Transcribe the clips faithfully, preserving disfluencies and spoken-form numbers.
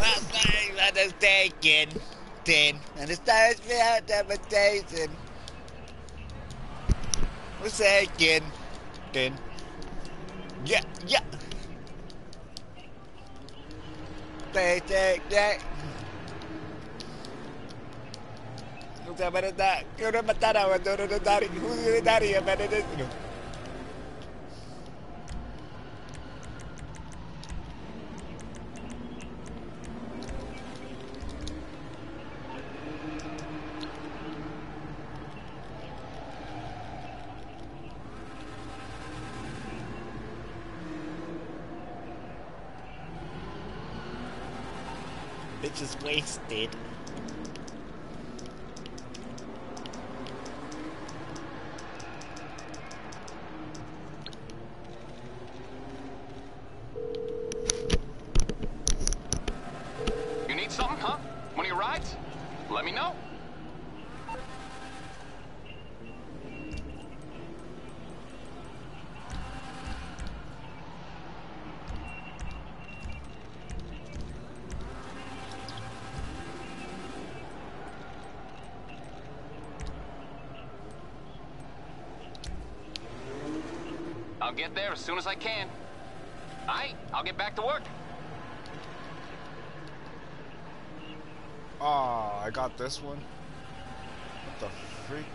Undertaken. Ten. And it starts without temptation. Forsaken. Ten. Yeah, yeah. Take, take, take. Não sei, mas tá. Eu não matar a outra, eu não daria. Eu não daria, mas não. Bitch is wasted. You need something, huh? One of your rides? Let me know. I'll get there as soon as I can. Aight, I'll get back to work. Oh, I got this one. What the freak?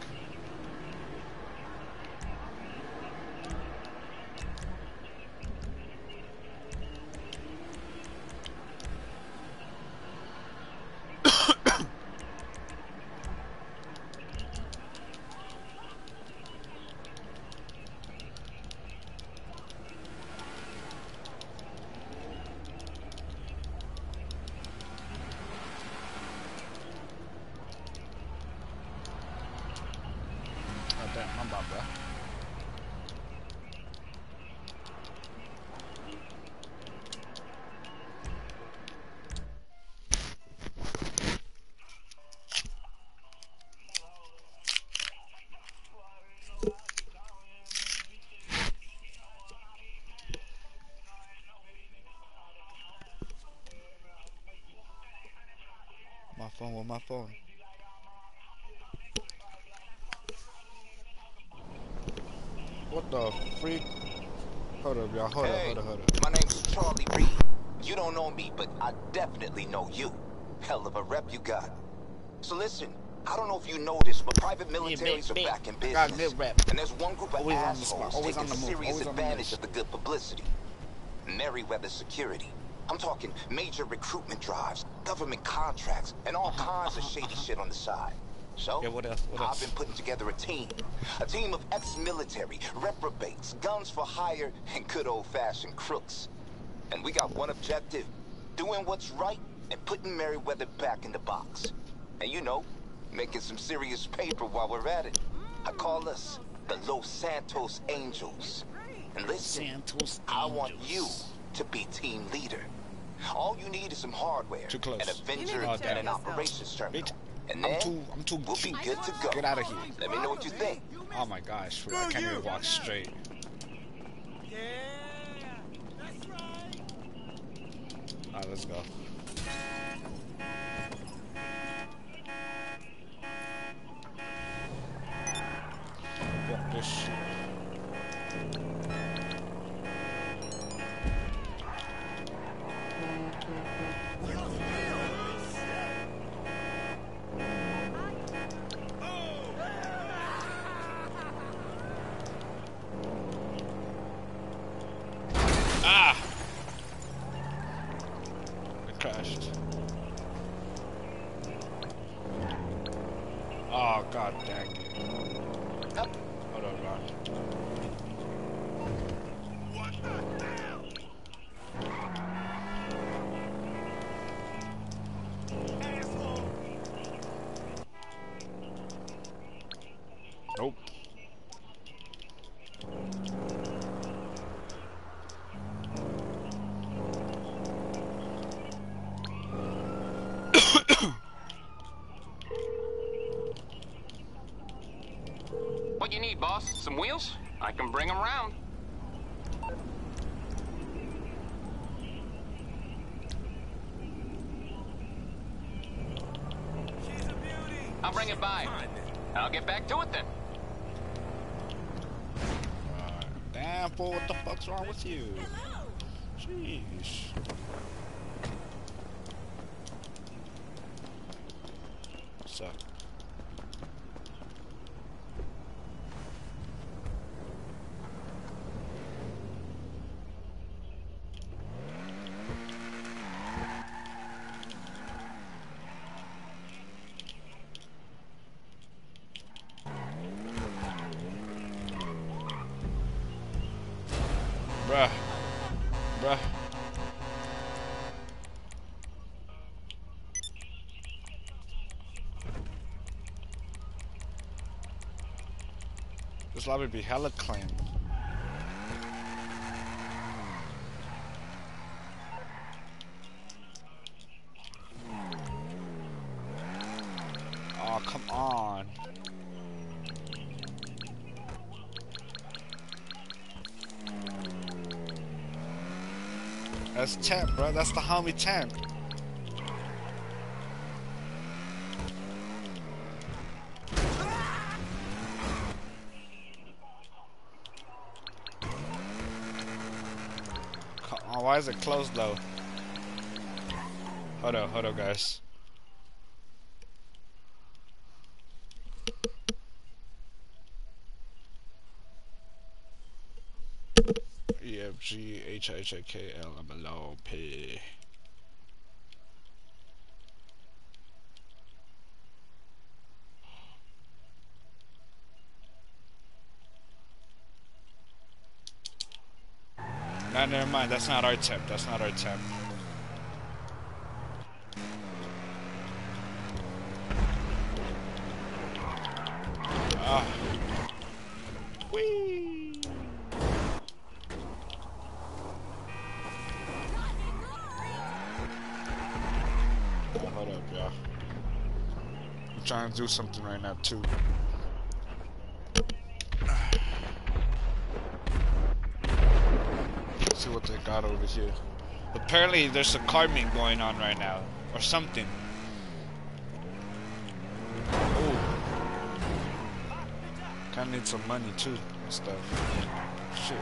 My phone with my phone. What the freak? Hold up, y'all. Hold hey, up, hold up, hold up. My name's Charlie Reed. You don't know me, but I definitely know you. Hell of a rep you got. So listen, I don't know if you know this, but private militaries yeah, are back in got business. good rep. And there's one group of always assholes always taking serious always advantage of the good publicity. Merryweather Security. I'm talking major recruitment drives, government contracts, and all uh-huh, kinds uh-huh, of shady uh-huh. shit on the side. So, yeah, what else? What else? I've been putting together a team. A team of ex-military, reprobates, guns for hire, and good old-fashioned crooks. And we got one objective, doing what's right and putting Merryweather back in the box. And you know, making some serious paper while we're at it. I call us the Los Santos Angels. And listen, Santos I want you to be team leader. All you need is some hardware, too close. an Avenger, oh, and an operations terminal. Bitch, and then I'm too, I'm too we'll be good to go. Get out of here. Let me know what you think. Oh my gosh, I can't even walk straight. Yeah, that's right. Alright, let's go. Fuck this shit. Ah! It crashed. Oh, god dang it. Hold on, Ron. Nope. What you need, boss? Some wheels? I can bring them round. I'll bring it by. I'll get back to it then. Alright. Damn, fool, what the fuck's wrong with you? Jeez. What's up? Bruh. Bruh. This lobby be hella clean. Oh, come on. That's temp, bro. That's the homie temp. Oh, why is it closed though? Hold up, hold up, guys. E F G H I J K L M N O P. Nah, never mind. That's not our temp. That's not our temp. Ah. Whee! Oh, hold up, y'all. I'm trying to do something right now, too. See what they got over here. Apparently there's a car meet going on right now. Or something. Ooh. Kinda need some money too and stuff. Shit.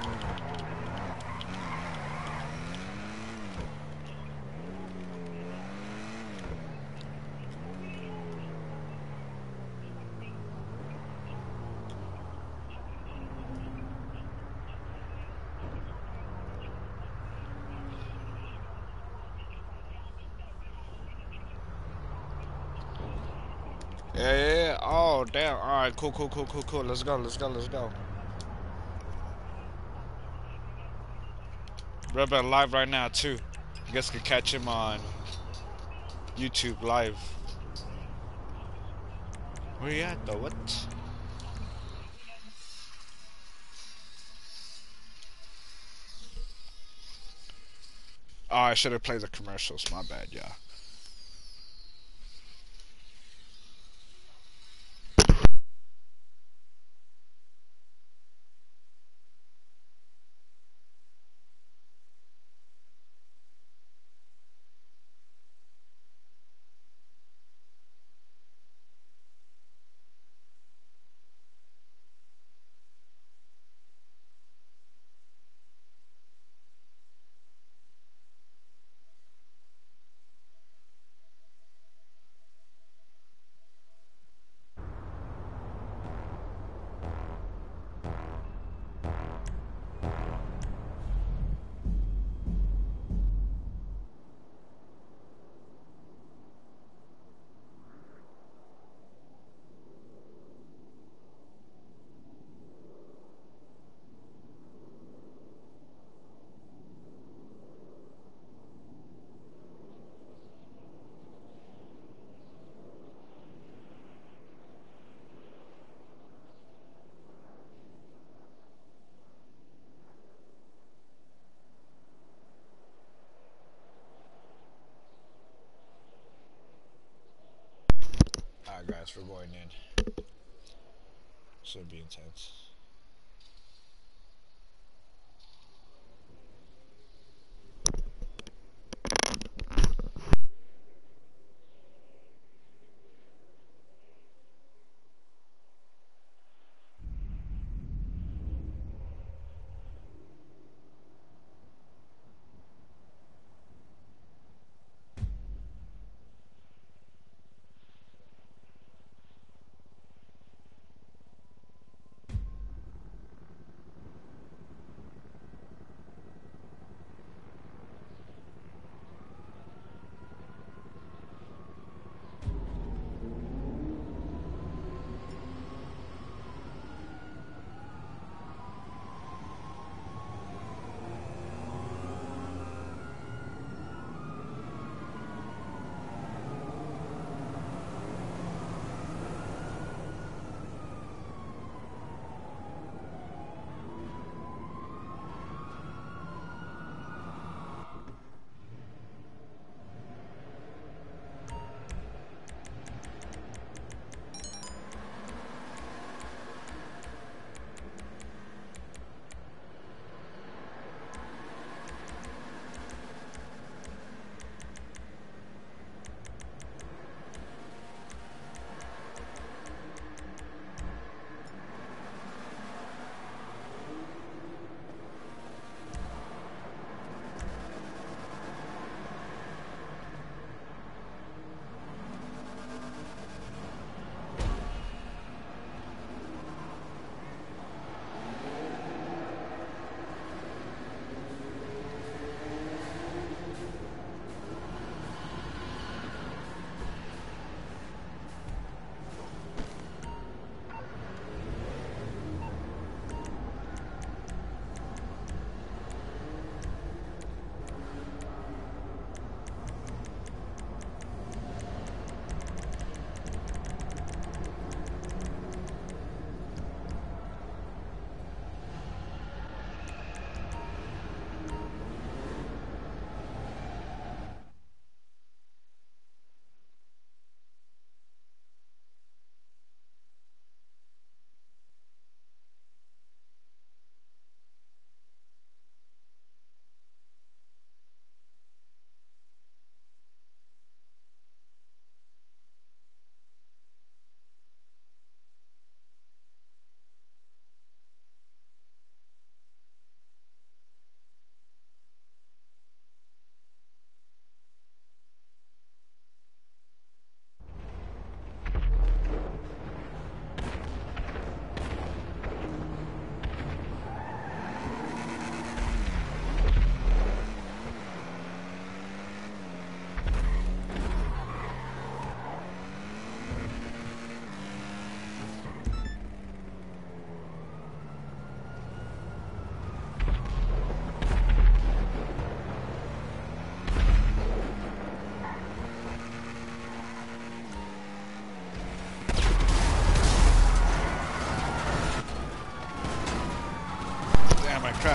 Yeah, yeah, yeah. Oh, damn. Alright, cool, cool, cool, cool, cool. Let's go, let's go, let's go. Rebel live right now, too. You guys can catch him on YouTube live. Where you at, though? What? Oh, I should have played the commercials. My bad, yeah. Alright, guys, we're going in. Should be intense.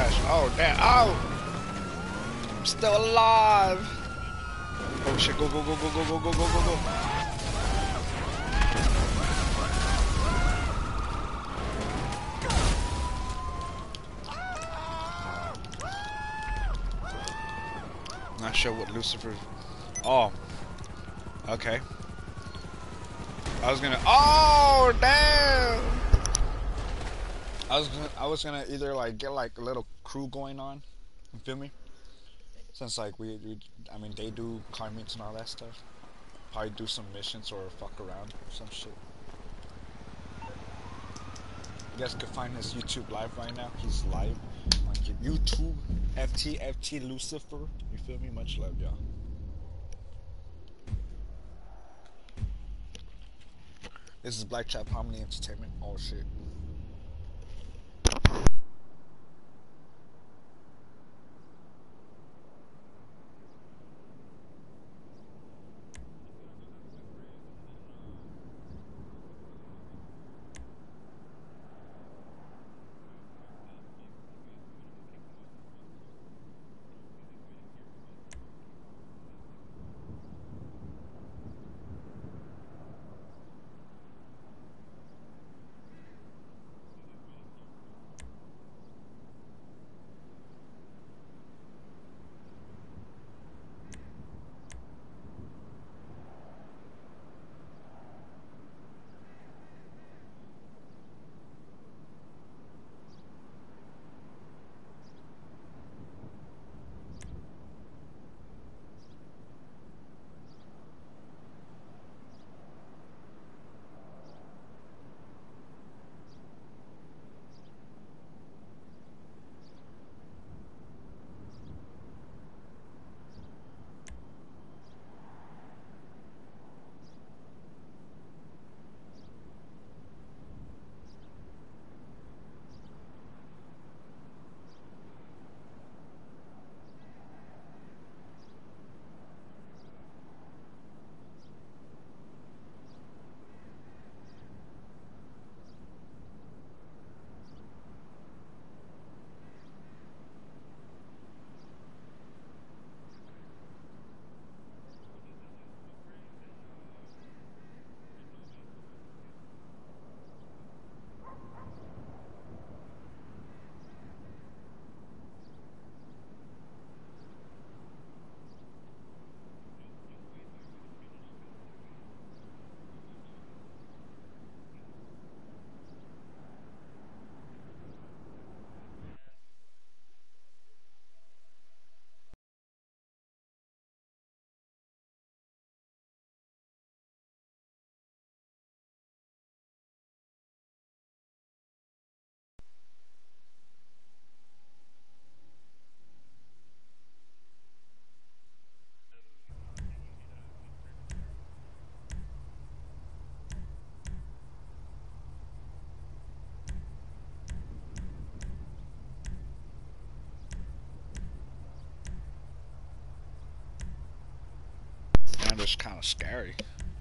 crash. Oh, damn. Oh! I'm still alive. Oh, shit. Go, go, go, go, go, go, go, go, go, go. Not sure what Lucifer. Oh, okay. I was gonna. Oh, damn! I was gonna. I was gonna either like get like a little crew going on. You feel me? Since like we, we I mean, they do car meets and all that stuff. Probably do some missions or fuck around, some shit. You guys can find his YouTube live right now. He's live on YouTube. F T F T Lucifer. You feel me? Much love, y'all. This is Black Trap Harmony Entertainment. Oh shit. And it's kind of scary.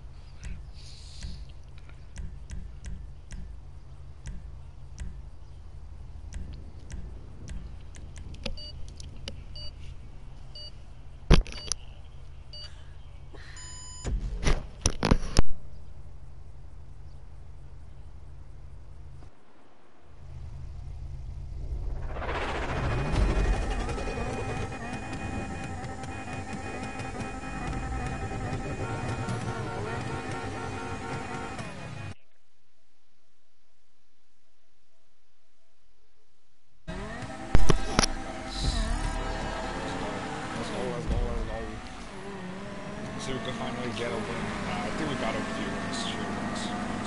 See if we can finally get a win. Nah, I think we got a few wins. Few wins.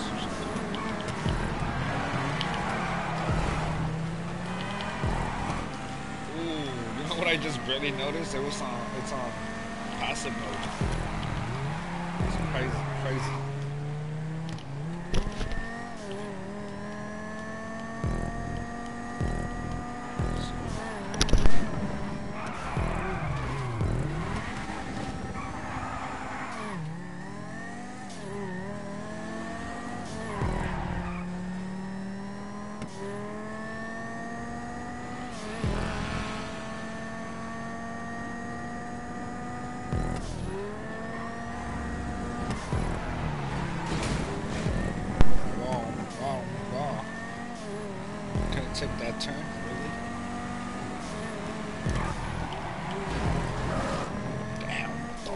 Ooh, you know what I just barely noticed? It was on. It's on passive mode. It's crazy, crazy. take that turn, really? Damn.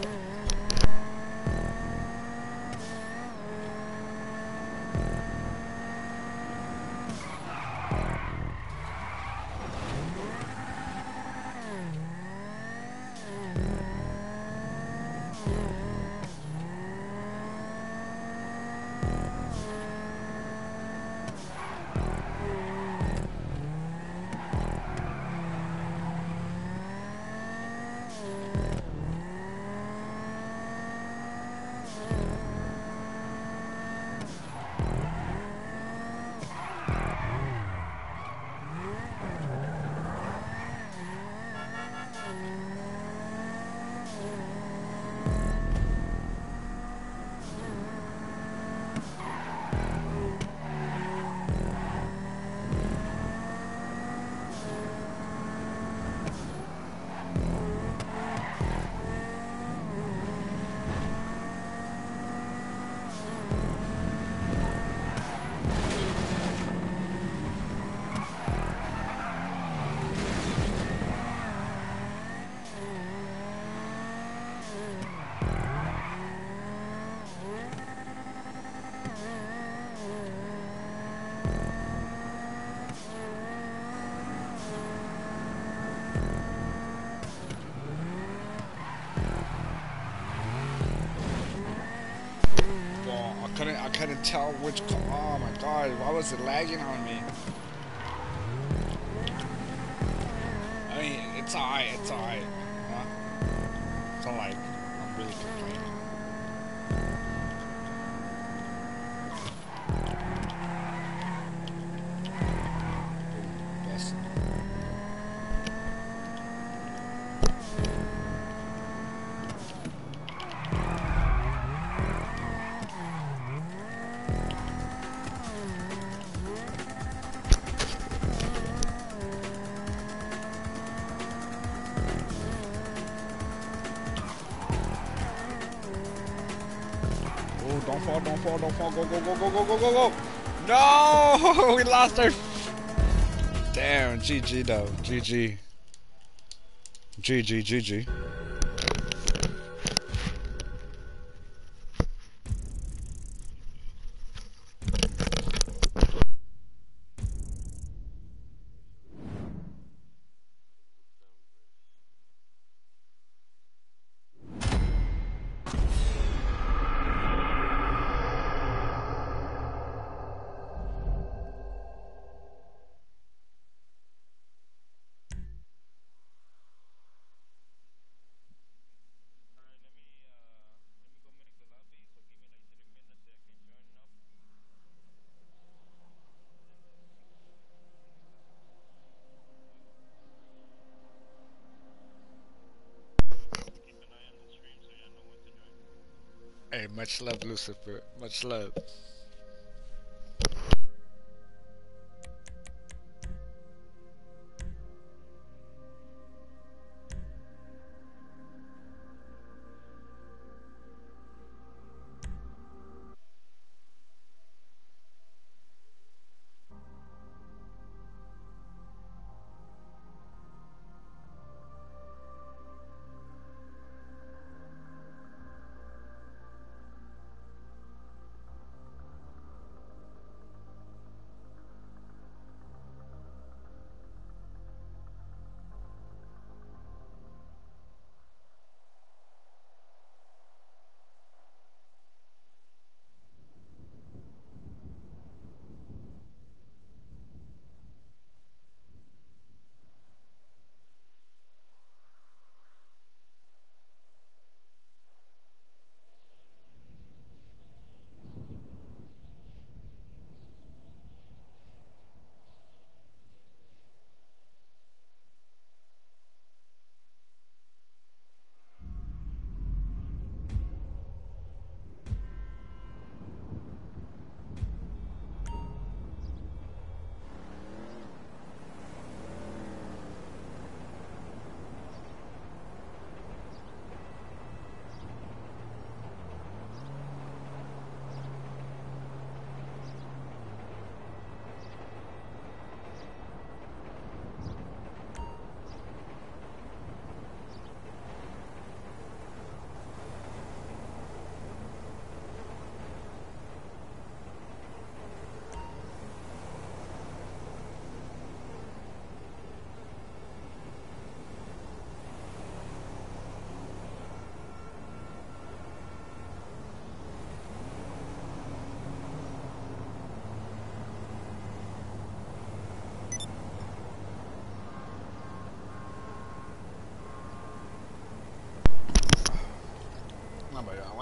I couldn't, I couldn't tell which car. Oh my god, why was it lagging on me? I mean, it's alright, it's alright. Huh? It's not like I'm really complaining. That's don't fall, don't fall, don't fall. Go, go, go, go, go, go, go, go. No! We lost our... Damn, G G though. G G. G G, G G. Hey, much love, Lucifer. Much love.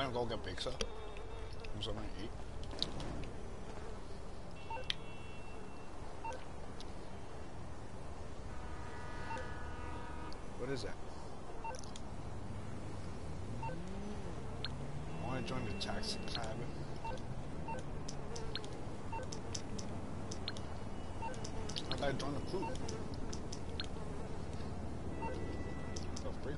gonna go get pizza. I'm something to eat. What is that? I want to join the taxi cabin. I gotta join the crew. Feel free.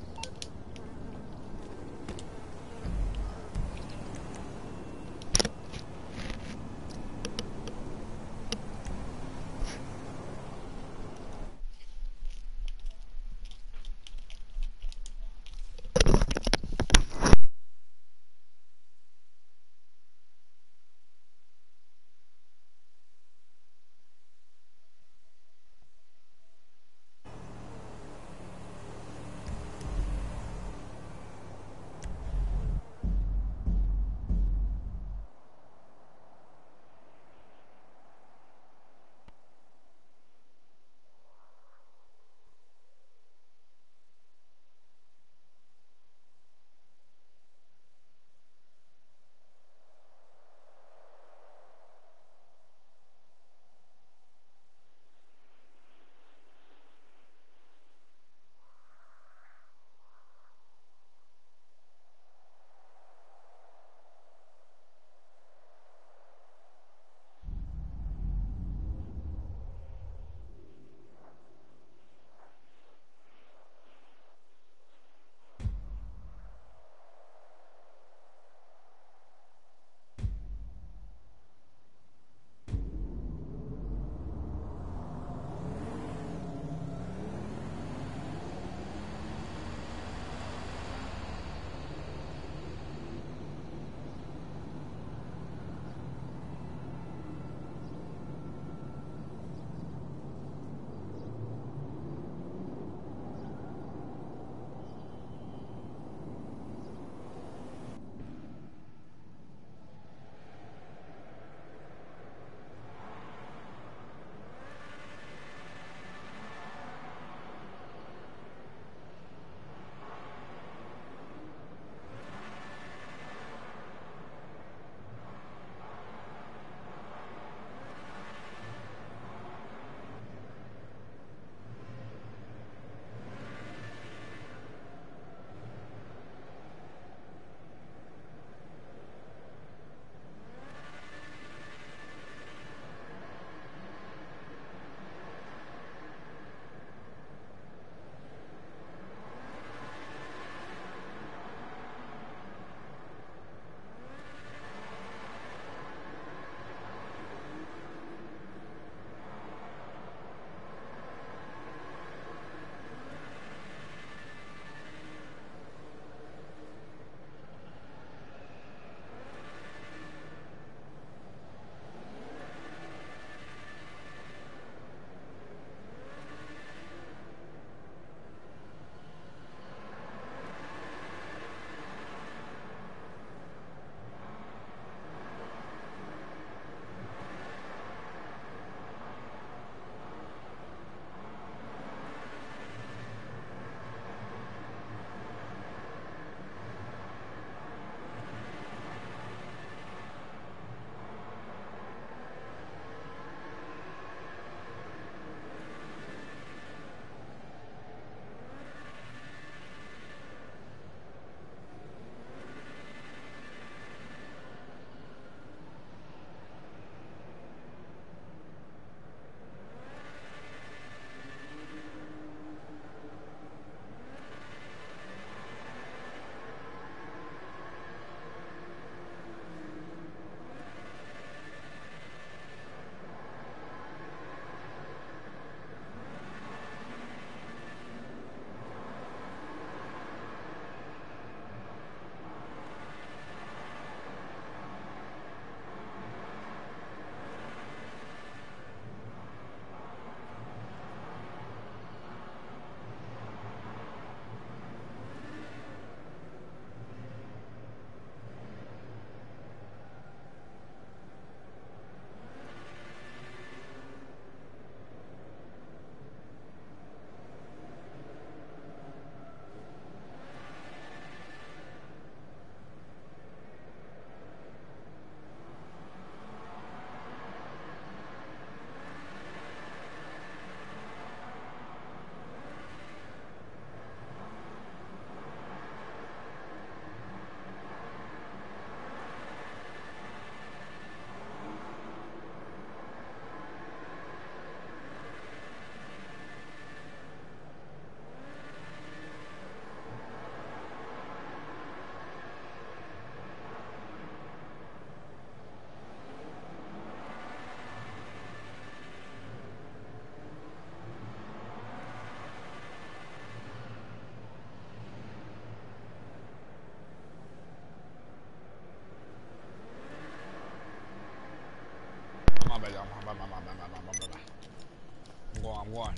One.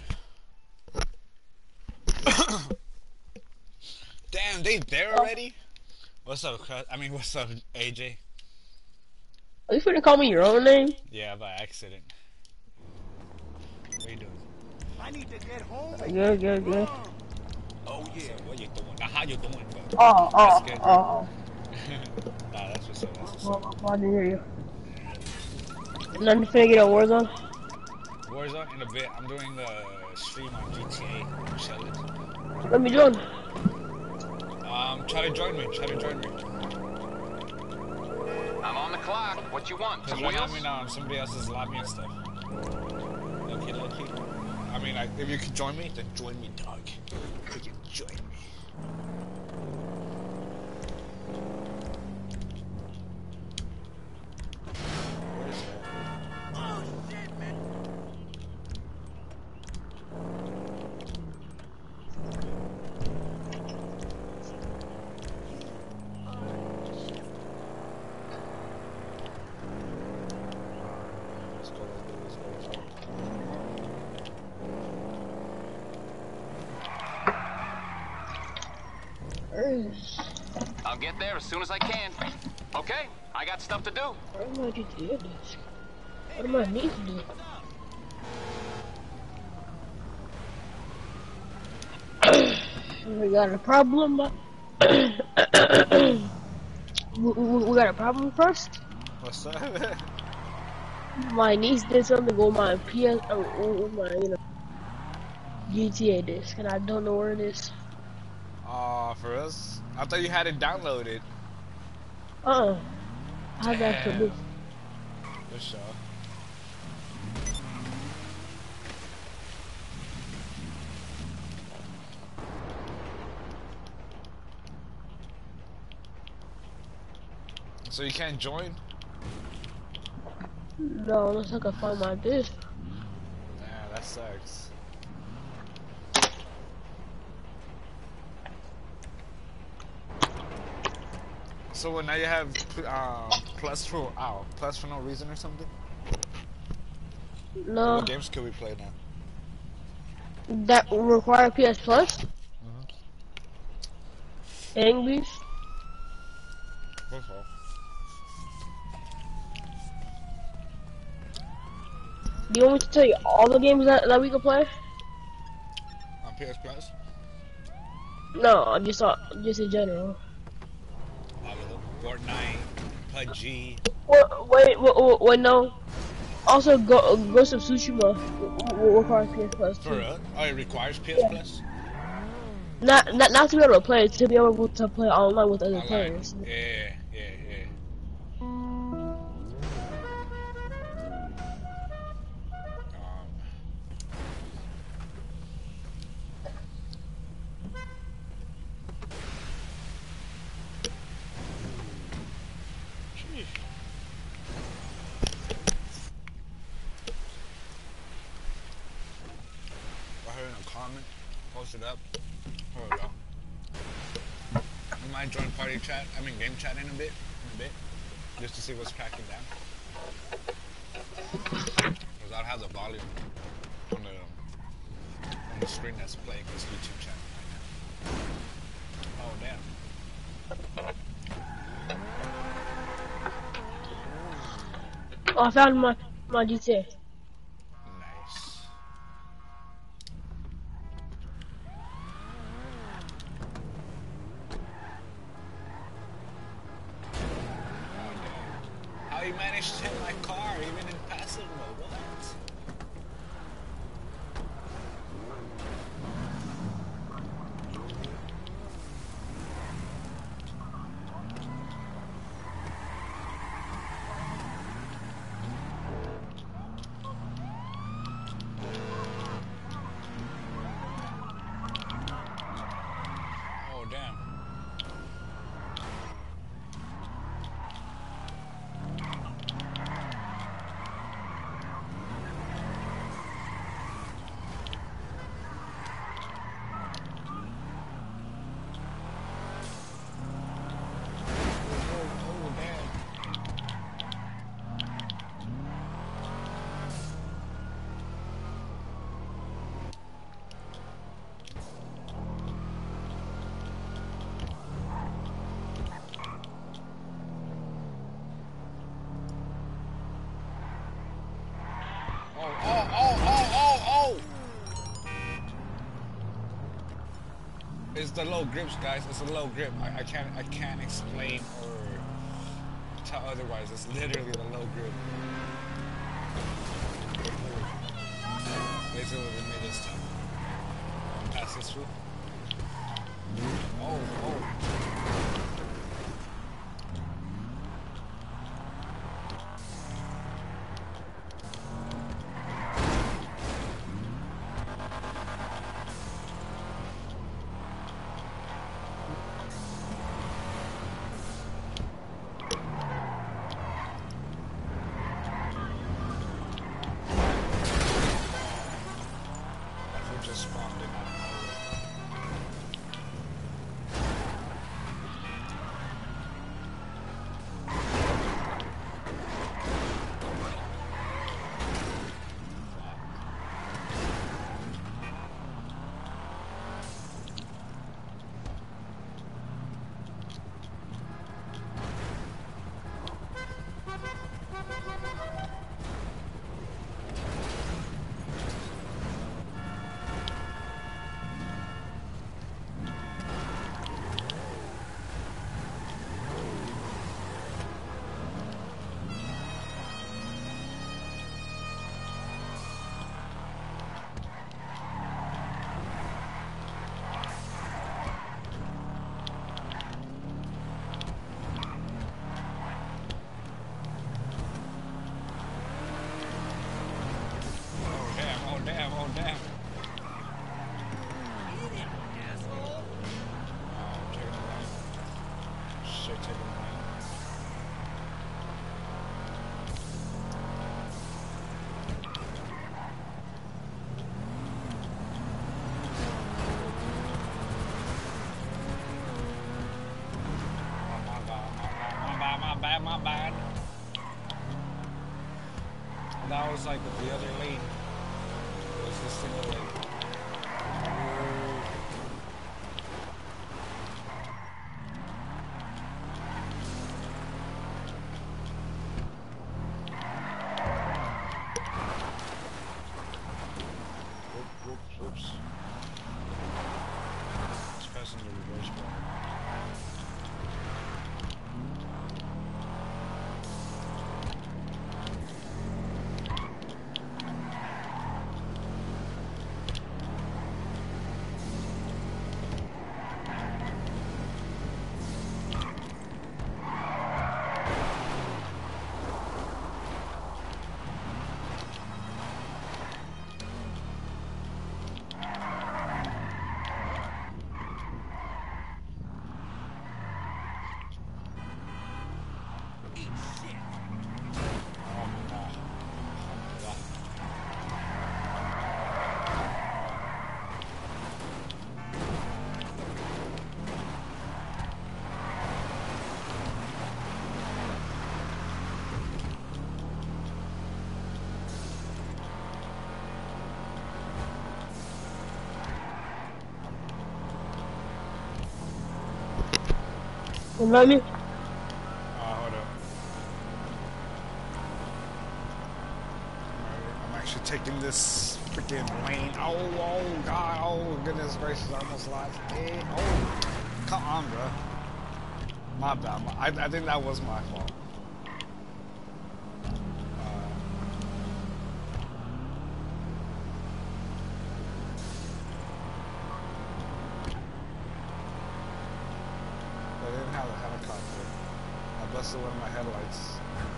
Damn, they there already? What's up, Cuz? I mean, what's up, A J? Are you finna call me your own name? Yeah, by accident. What are you doing? I need to get home. Good, good, good. Oh yeah. So, what you doing? Now, how you doing, bro? Oh, That's oh, good. oh. Nah, that's what's up. That's what's Well, up. I didn't hear you. And then you finna get a Warzone? Warzone in a bit. I'm doing a stream on G T A. Challenge. Let me join. Um, try to join me. Try to join me. I'm on the clock. What you want? Because Some right now wheels? I'm in um, somebody else's lobby and stuff. Okay, okay. I mean, I, if you can join me, then join me, dog. You can join me. Where is it? Oh shit, man. Let's go, let's go, let's go, let's go. I'll get there as soon as I can. Okay, I got stuff to do. Why am I do this? What am I need to do? We got a problem. we, we, we got a problem first. What's that? My niece did something on my P S, uh, with my you know G T A disc, and I don't know where it is. Aw, for us? I thought you had it downloaded. Uh, uh how's that for me? For sure. So you can't join? No, unless I can find my disc. Yeah, that sucks. So what, now you have um, plus for ow, plus for no reason or something? No, What games can we play now? that will require P S Plus. Mhm. English. What's all? Do you want me to tell you all the games that, that we can play? On P S Plus? No, just uh, just in general. All of them. Fortnite, P U B G. Wait, wait, wait, wait, wait no. Also, go Ghost of Tsushima will require P S Plus For too. real? Oh, it requires P S Yeah. Plus? Not, not, not to be able to play, to be able to play online with other Online. players. Yeah, yeah, yeah. Um, Sheesh. I heard in a comment, post it up. Hold on. We might join party chat, I mean game chat in a bit, in a bit, just to see what's cracking down. Because I'll have the volume on the on the screen that's playing this YouTube channel right now. Oh damn. Oh, I found my my G T A. Nice. How you managed to hit my car even in passive mode? What? It's the low grips, guys. It's a low grip. I, I can't I can't explain or tell otherwise. It's literally the low grip. Wait till we made this time. Pass this through. Oh, oh. Damn, oh damn. Eat it, asshole. Oh, taking the lane. Shit, taking the lane. Oh, my bad, my bad, my bad, my bad. That was like the other lane. Was this single lane? Whoops, whoops. It's passing the reverse bar. Let me. Uh, hold up. I'm actually taking this freaking lane. Oh, oh, God. Oh, goodness gracious. I almost lost it. Oh, come on, bro. My bad. I, I think that was my fault. I didn't have a helicopter. I busted one of my headlights.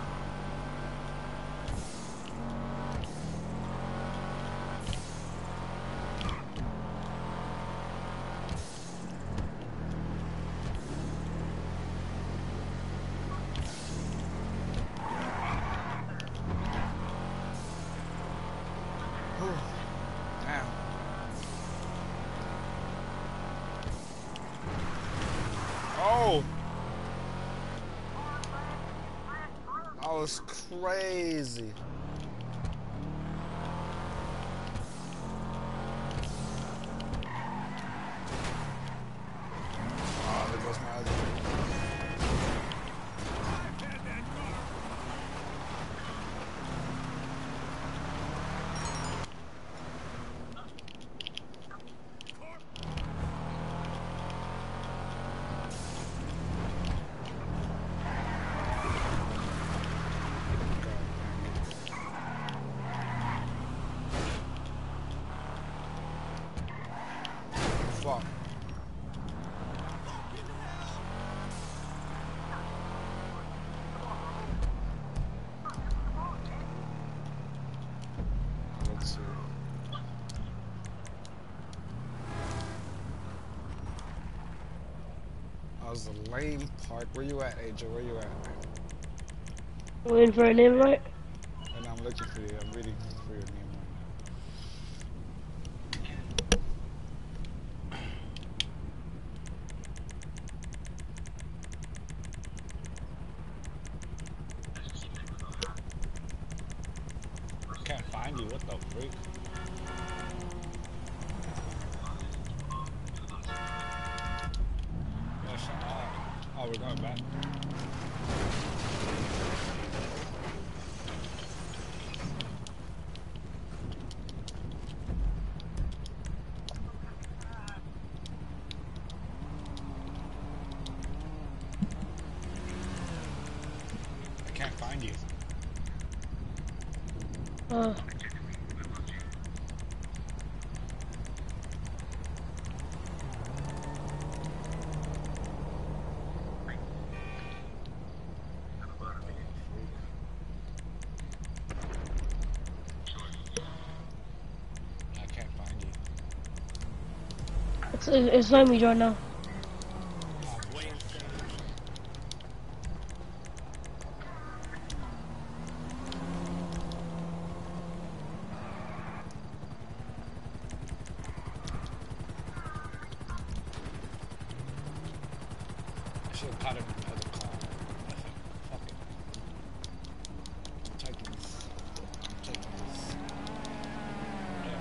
Whew. Damn. Oh! That was crazy. Oh, there goes my other one. was a lame park. Where you at, A J? Where you at? Waiting for an invite. And I'm looking for you. I'm waiting for your name. Can't find you. What the freak? Yes, oh, oh, we're going back. I can't find you. Uh. I can't find you. It's, it's letting me join now. I should have caught him in the other car. Fuck it. I'm taking this. I'm taking this. Yeah.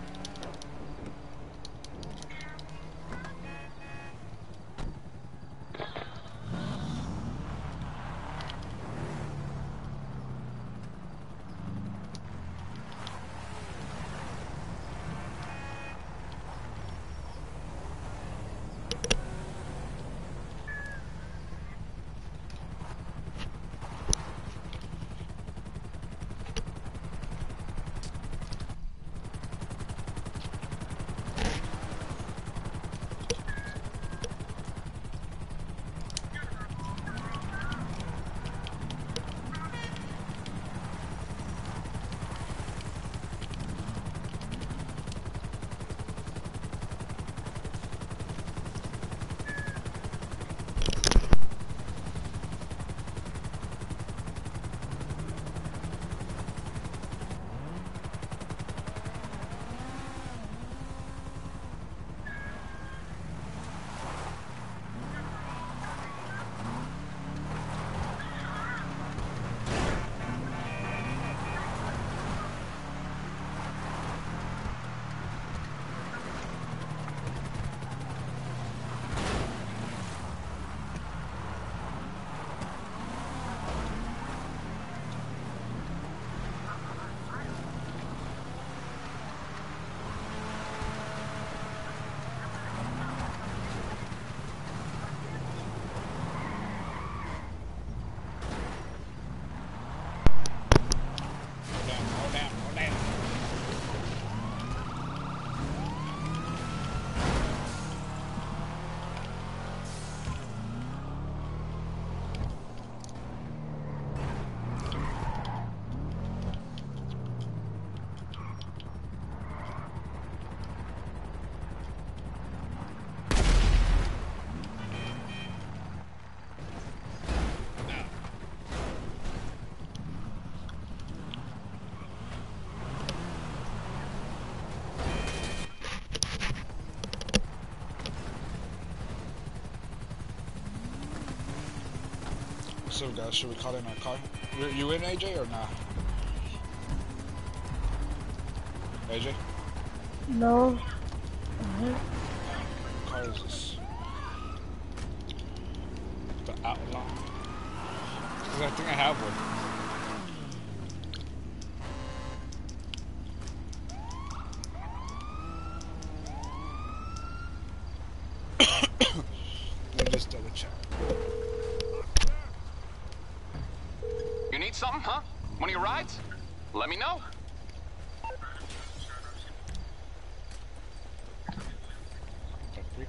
Hold down, hold down, hold down. So guys, should we call in our car? You, you in, A J, or nah? A J? No. Uh-huh. What car is this? The Outlaw. Cause I think I have one. Let me just double check. You need something, huh? One of your rides? Let me know. The freak.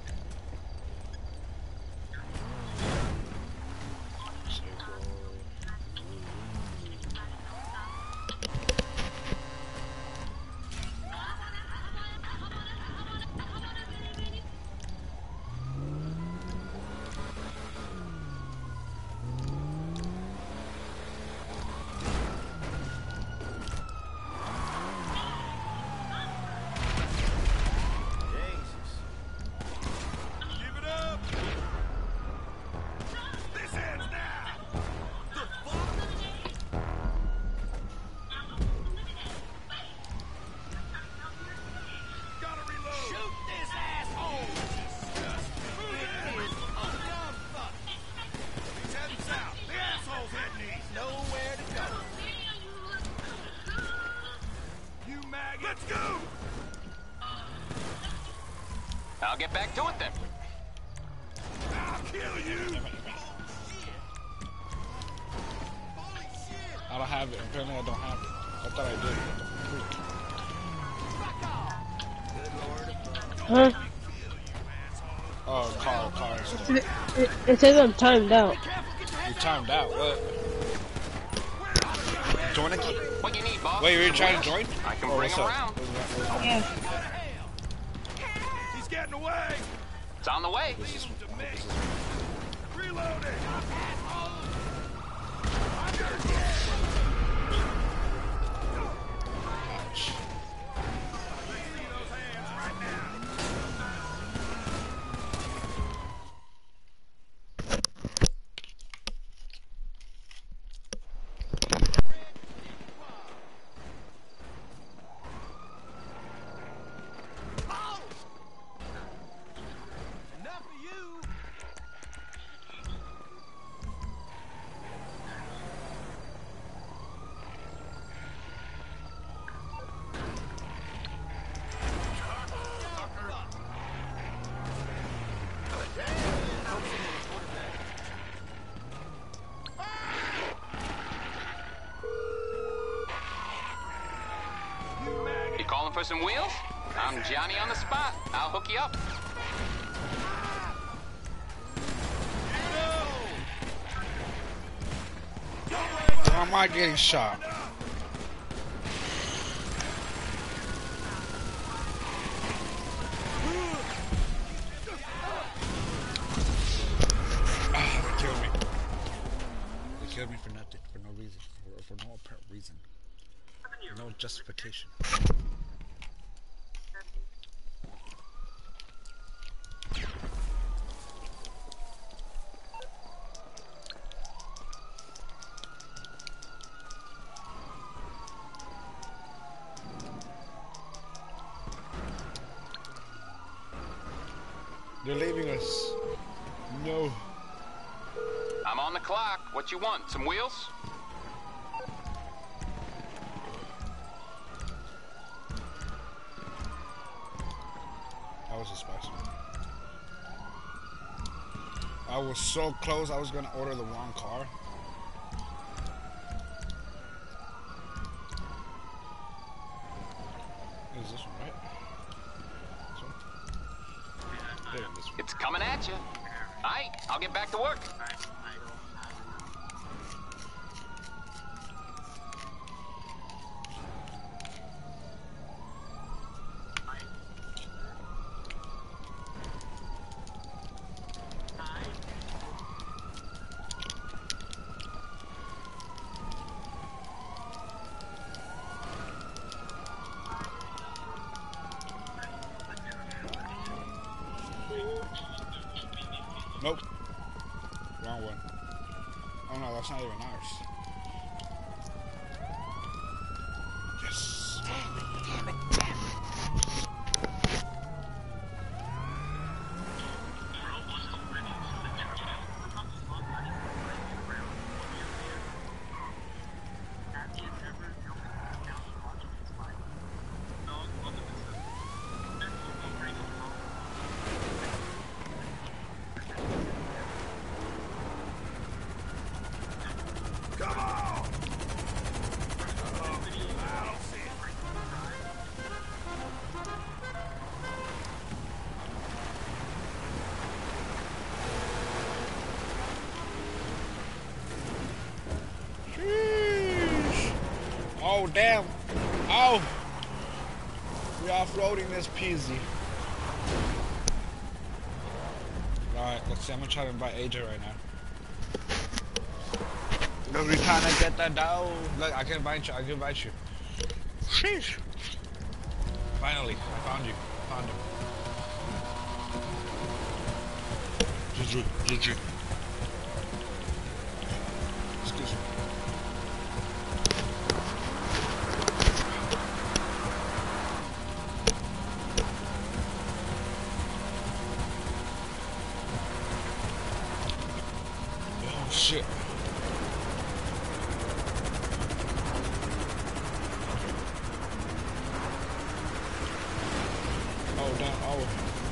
I'll get back to it then. I don't have it. Apparently I don't have it. I thought I did. Huh? Oh, car, car. and stuff. It, it, it says I'm timed out. You timed out. What? Join again? What you need, boss? Wait, you're trying to join? I can Oh, bring what's him up? around. Yeah. He's getting away. It's on the way. Reloading. Ouch. Enough of you. You calling for some wheels? I'm Johnny on the spot. I'll hook you up. Why am I getting shot? Ah, they killed me. They killed me for nothing, for no reason, for, for no apparent reason. No justification. They're leaving us. No. I'm on the clock. What you want? Some wheels? That was a spicy. I was so close, I was gonna order the wrong car. Is this one, right? This one? Yeah, this one. It's coming at you. All right, I'll get back to work. Nope. Wrong one. Oh no, that's not even ours. Yes. Come on. Sheesh. Oh damn. Oh. We offloading this peasy. Alright, let's see. I'm gonna try to invite A J right now. Cause we trying to get that dough. Look, I can invite you. I can invite you. Sheesh. Finally, I found you. I found him. G G. G G. Excuse me. Oh shit. Oh, damn. Oh.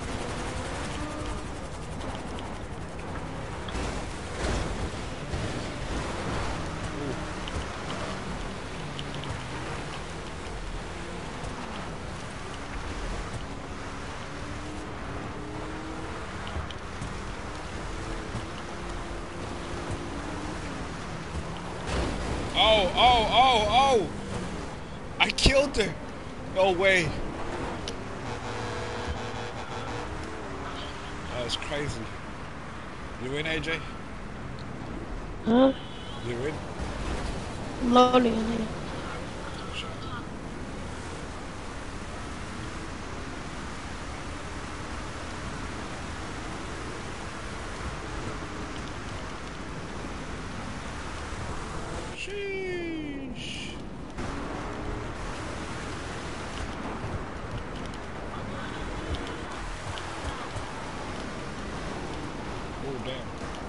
Oh, oh, oh, oh! I killed her! No way. That was crazy. You win, A J? Huh? You win? Loading in here. Sheesh. Oh, damn.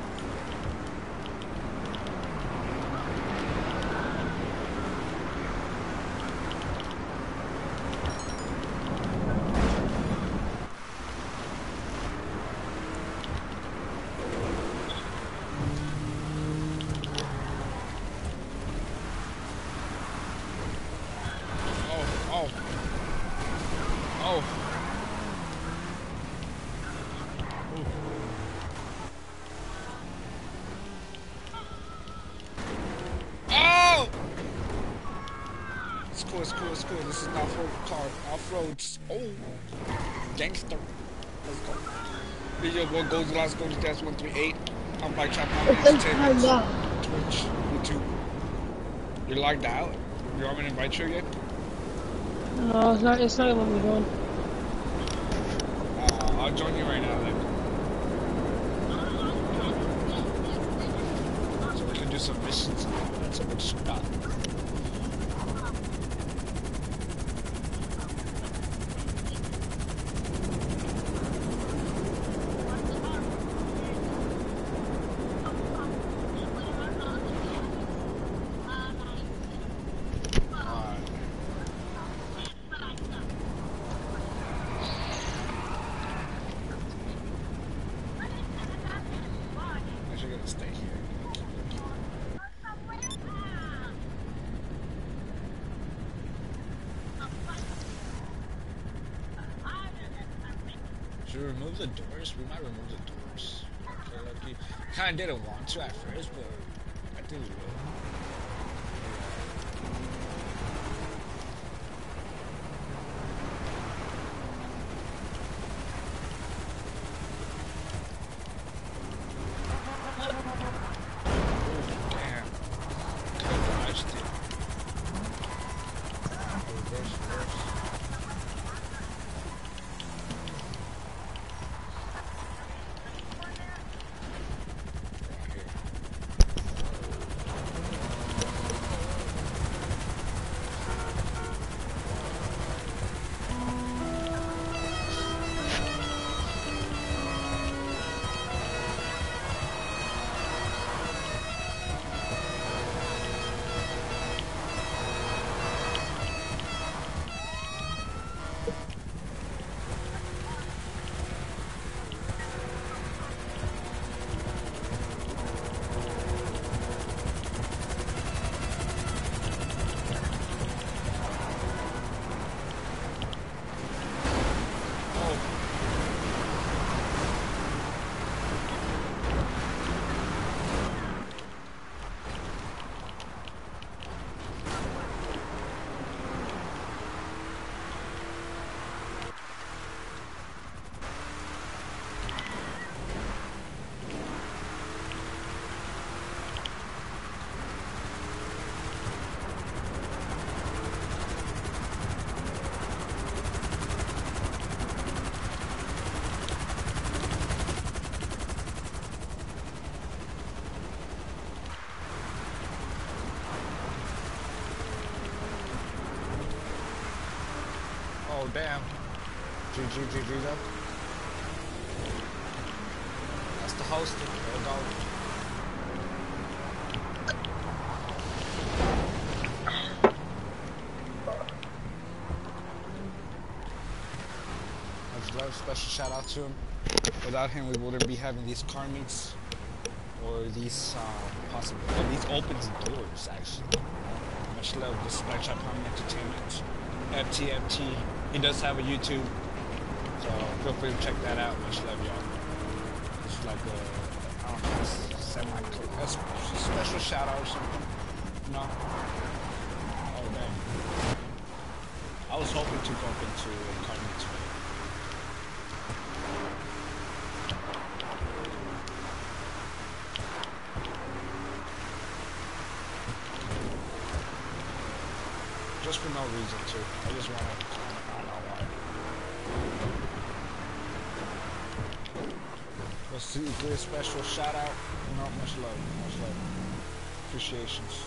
Oh, oh. Ooh. Oh! It's cool, it's cool, it's cool. This is an off-road car. Off-roads. Oh. Gangster. Let's go. Video what goes last goes dash one three eight. I'm like chopping out It's these time tips. now. Twitch, YouTube. You're logged out? You want me to invite you again? No, it's not. It's not what we're doing. Uh, I'll join you right now then. So we can do some missions and all that. So we'll just stop. You're gonna stay here. Should we remove the doors? We might remove the doors. Okay, lucky. Kinda didn't want to at first, but I think we will. Damn. Could've dodged it. Reverse, reverse. Oh, damn. G G, G G, though. That's the hosting. There we go. much love. Special shout out to him. Without him, we wouldn't be having these car meets or these uh, possible. Well, these opens doors actually. Much love. This is Black Shot Prime Entertainment. F T F T. He does have a YouTube, so feel free to check that out. Much love, y'all. It's like a, I don't know, semi a special shout out or something. No. Oh dang. I was hoping to bump into a car meet today. Just for no reason too. I just want to, I don't know why. Let's see, give a special shout out. You know, much love, much love. Appreciations.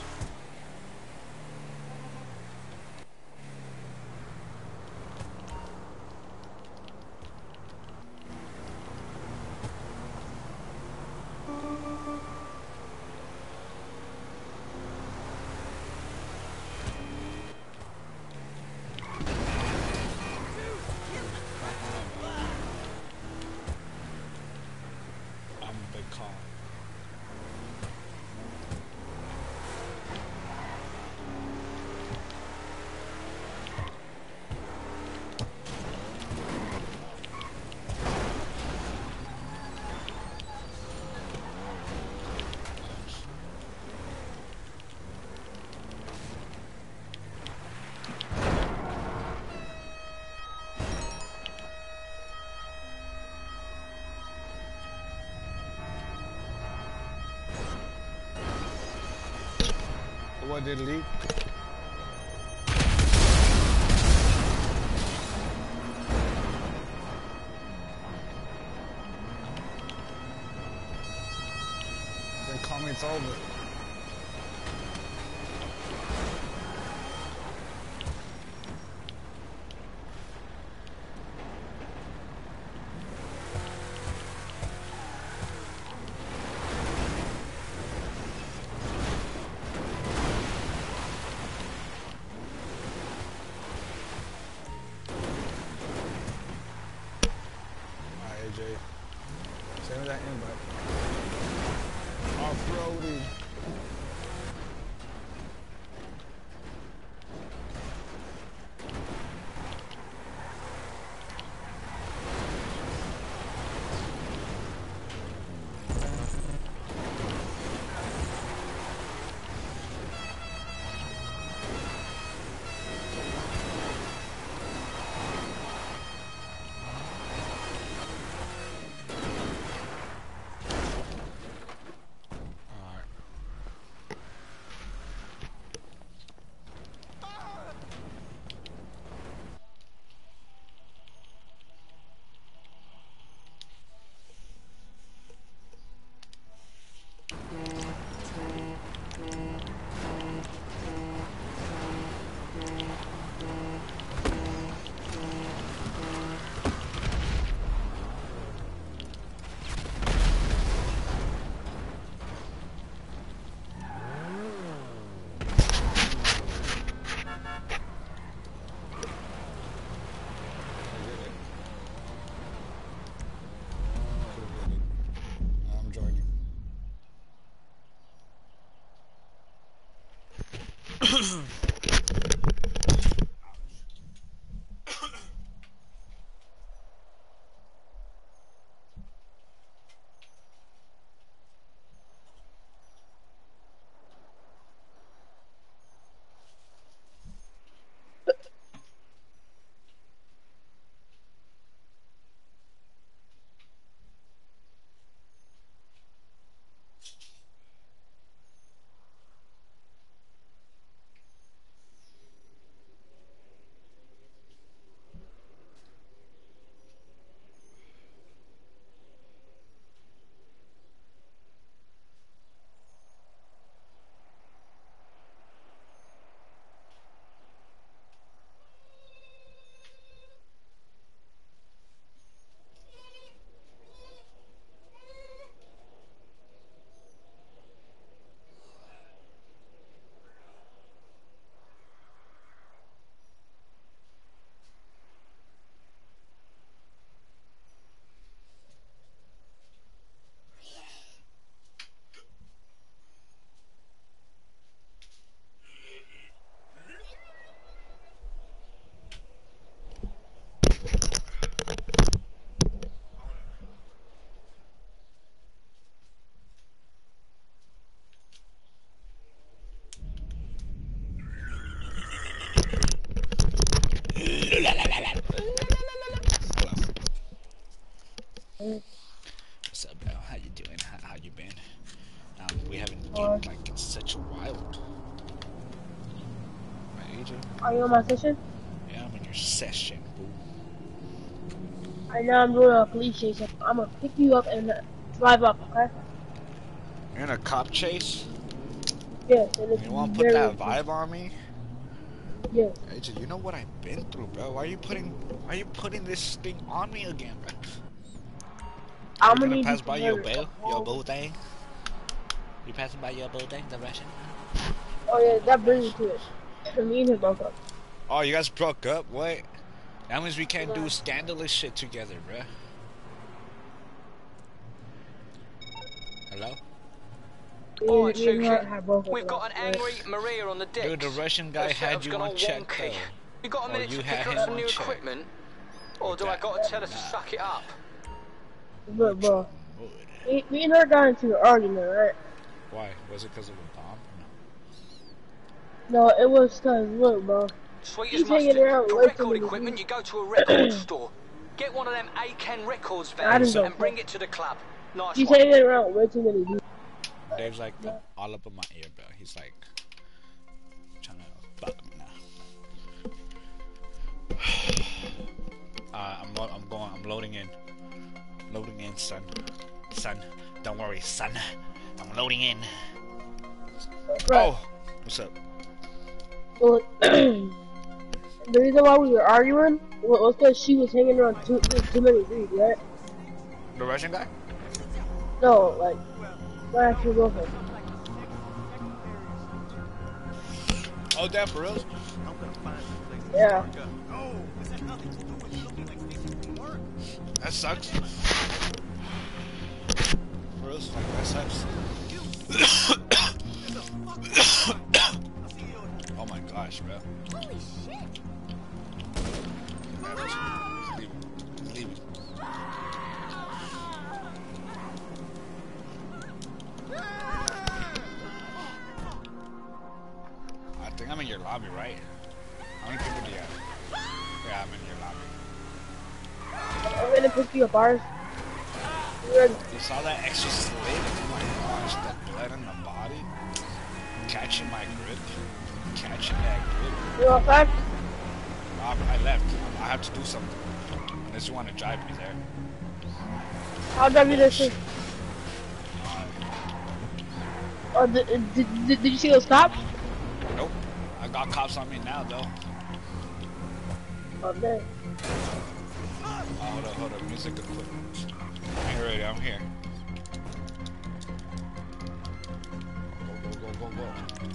What did it leak? Then call me, it's over. Send me that invite. Off-roading. Are you on my session? Yeah, I'm in your session, boo. Right now I'm doing a police chase. I'm gonna pick you up and drive up, okay? You're in a cop chase? Yes, and it's You want to put very that interesting. vibe on me? Yes. A J, you know what I've been through, bro. Why are you putting why are you putting this thing on me again, bro? I'm You're gonna gonna need pass you to by your learn bill, a your whole- building? You passing by your building, the Russian? Oh yeah, that brings me to it. Me and him broke up. Oh, you guys broke up? What? That means we can't do Yeah. scandalous shit together, bro. Hello? Me, All and- right, me and her Suki. have broke up. We've got an right? angry Maria on the deck. Dude, the Russian guy had you on check, though. You got a Or minute you to had pick him up some on new check. equipment? Or With do I that gotta tell her to nah. suck it up? Look, bro. Wood. Me, me and her got into an argument, right? Why? Was it because of a bomb? No, it was cause look, bro. Sweet He's as hanging mustard. around For way too record many equipment, people. you go to a record store. Get one of them A Ken Records I vans didn't and know. bring it to the club. Nice He's one. hanging around way too many people. Dave's like the, all up in my ear, bro. He's like trying to fuck me now. uh, I'm lo I'm going. I'm loading in. Loading in, son. Son, don't worry, son. I'm loading in. Right. Oh, what's up? Well, the reason why we were arguing wa- was because she was hanging around too too, too many dudes, right? The Russian guy? No, like my actual girlfriend. Oh, damn, for real? I'm gonna find some place to Yeah. park up. Oh, this has nothing to do with looking like Stacy from work. That sucks. For real, like that sucks. Oh my gosh, bro. Holy shit! He's leaving. He's leaving. I think I'm in your lobby, right? How many people do you have? Yeah, I'm in your lobby. I'm gonna pick you up, ours. You ready? You saw that extra slid? Oh my gosh, that blood on the body. Catching my grip. Catching that grip. You want five? Um, I left. I have to do something. Unless you want to drive me there. I'll drive you there too. Oh, did, did, did, did you see those cops? Nope. I got cops on me now, though. Oh, dang. Oh, hold on, hold on. Music equipment. I ain't ready. I'm here. Go, go, go, go, go.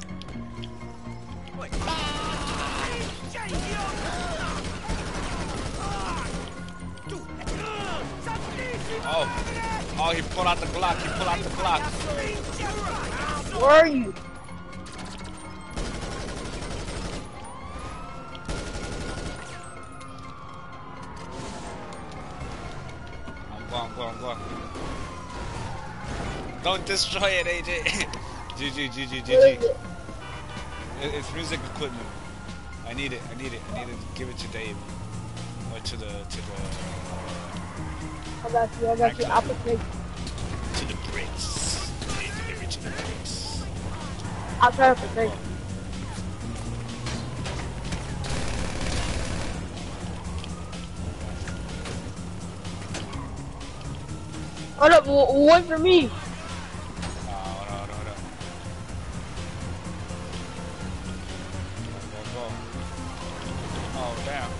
Oh, oh, he pulled out the Glock. He pulled out the Glock. Where are you? I'm going, I'm going, I'm going. Don't destroy it, A J. G G, G G, G G. Where is it? It, it's music equipment. I need it. I need it. I need to give it to Dave. Or to the to the I got you, I got you. I'll take to the bricks. Deliver it to the bricks. I'll try to protect you. Hold up, w- wait for me. Oh, hold on, hold on, hold on. Go, go, go. Oh, damn.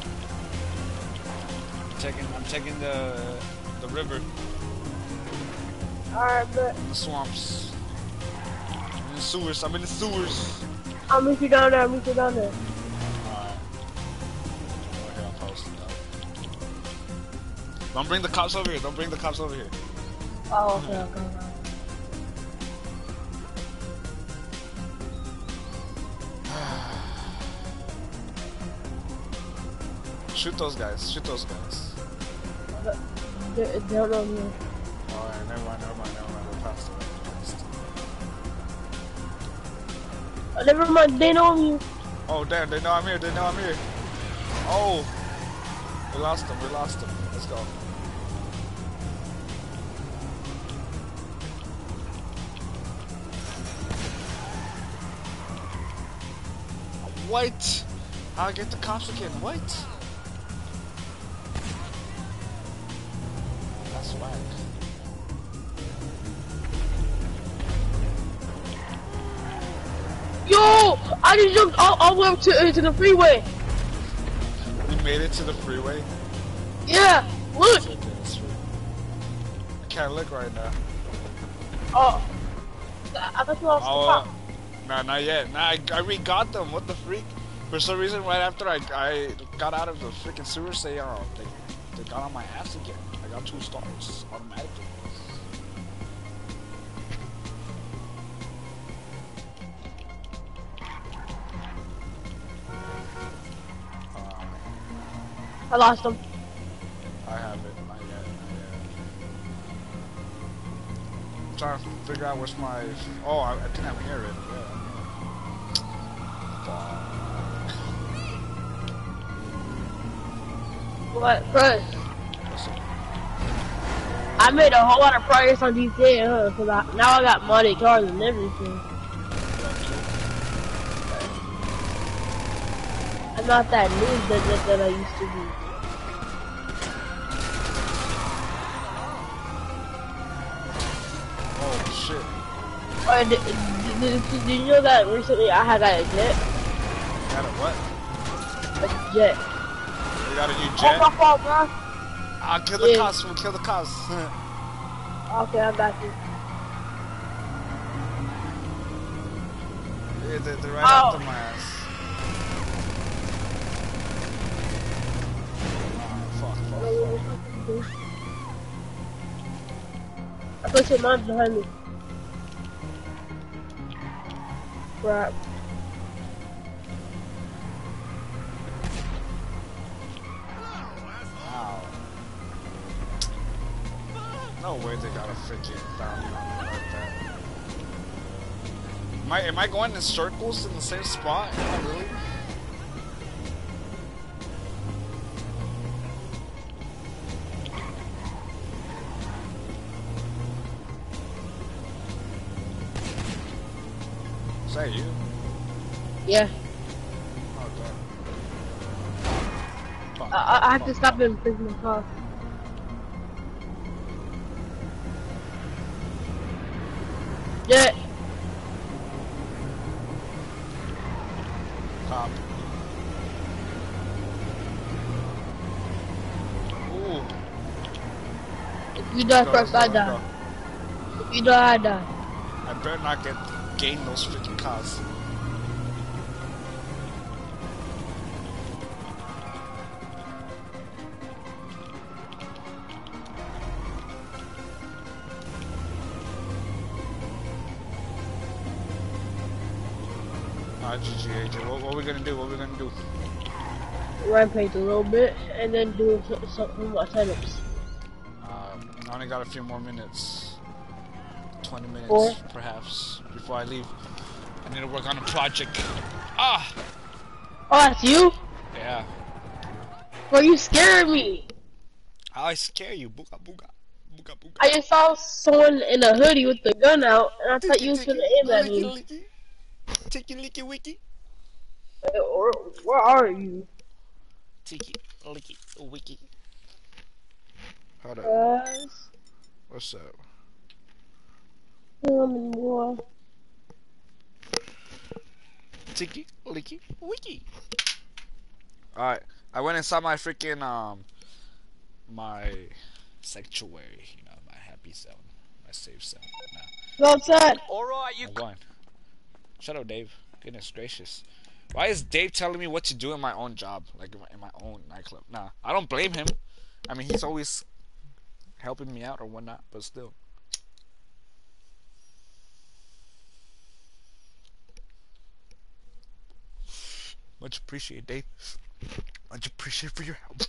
I'm taking, I'm taking the the river, Alright, but the swamps, in the sewers. I'm in the sewers. I'll meet you down there, I'll meet you down there. Alright. Okay, I'll post it up. Don't bring the cops over here. Don't bring the cops over here. Oh, okay, okay, okay. Shoot those guys. Shoot those guys. They, they don't know me. Alright, never mind, never mind, never mind. We're past it. We're past it. Oh, never mind, they know me. Oh, damn, they know I'm here. They know I'm here. Oh. We lost them. We lost them. Let's go. What? I'll get the cops again. What? That's whack. Yo! I just jumped all, all the way up to, uh, to the freeway. We made it to the freeway. Yeah, look. I can't look right now. Oh, I I thought you lost Oh, the uh, cop. nah, not yet. Nah, I, I re-got them. What the freak? For some reason, right after I, I got out of the freaking sewer, say, uh, they, they got on my ass again. I got two stars automatically. I lost him. I have it. Not yet. Not yet. I'm trying to figure out what's my. Oh, I, I think I'm near it. Yeah. What, Chris? What's up? I made a whole lot of progress on G T A, huh? Cause I, now I got modded cars and everything. I'm not that noob that, that, that I used to be. Oh shit! Oh, did, did, did, did you know that recently I had got a jet? Got a what? A jet. You got a new Oh, jet? my fault, bro. I'll kill the Yeah. cops. We'll kill the cops. Okay, I'm back in. Yeah, they're, they're right Oh. after my ass. Oh, fuck, fuck, fuck. I thought your mom's behind me. Crap. Wow. No way they got a freaking bounty on me like that. Am I, am I going in circles in the same spot? Am I really? Is that you? Yeah. Okay. Fuck, I, I, I have to fuck, stop fuck. and fix my car. Jet. Cop. Ooh. If you die Go, first, go, I go. die. If you die, I die. I better not get gain those freaking cars. Alright, G G A J. What, what are we gonna do? What are we gonna do? Rampage a little bit, and then do some, some more setups. Um, I only got a few more minutes. twenty minutes, Four. perhaps, before I leave. I need to work on a project. Ah! Oh, that's you? Yeah. Bro, you scared me. How I scare you? Booga booga. Booga booga. I just saw someone in a hoodie with the gun out, and I thought you was gonna aim at me. Licky, licky. Tiki licky wiki. Where, where are you? Tiki licky wiki. Hold up. Guys, What's up? tell me more. Tiki licky wiki. Alright. I went inside my freaking um my sanctuary, you know, my happy zone. My safe zone. Nah. Go outside. Alright, you I'm going. Shut up, Dave. Goodness gracious. Why is Dave telling me what to do in my own job? Like, in my, in my own nightclub? Nah, I don't blame him. I mean, he's always helping me out or whatnot, but still. Much appreciated, Dave. Much appreciated for your help.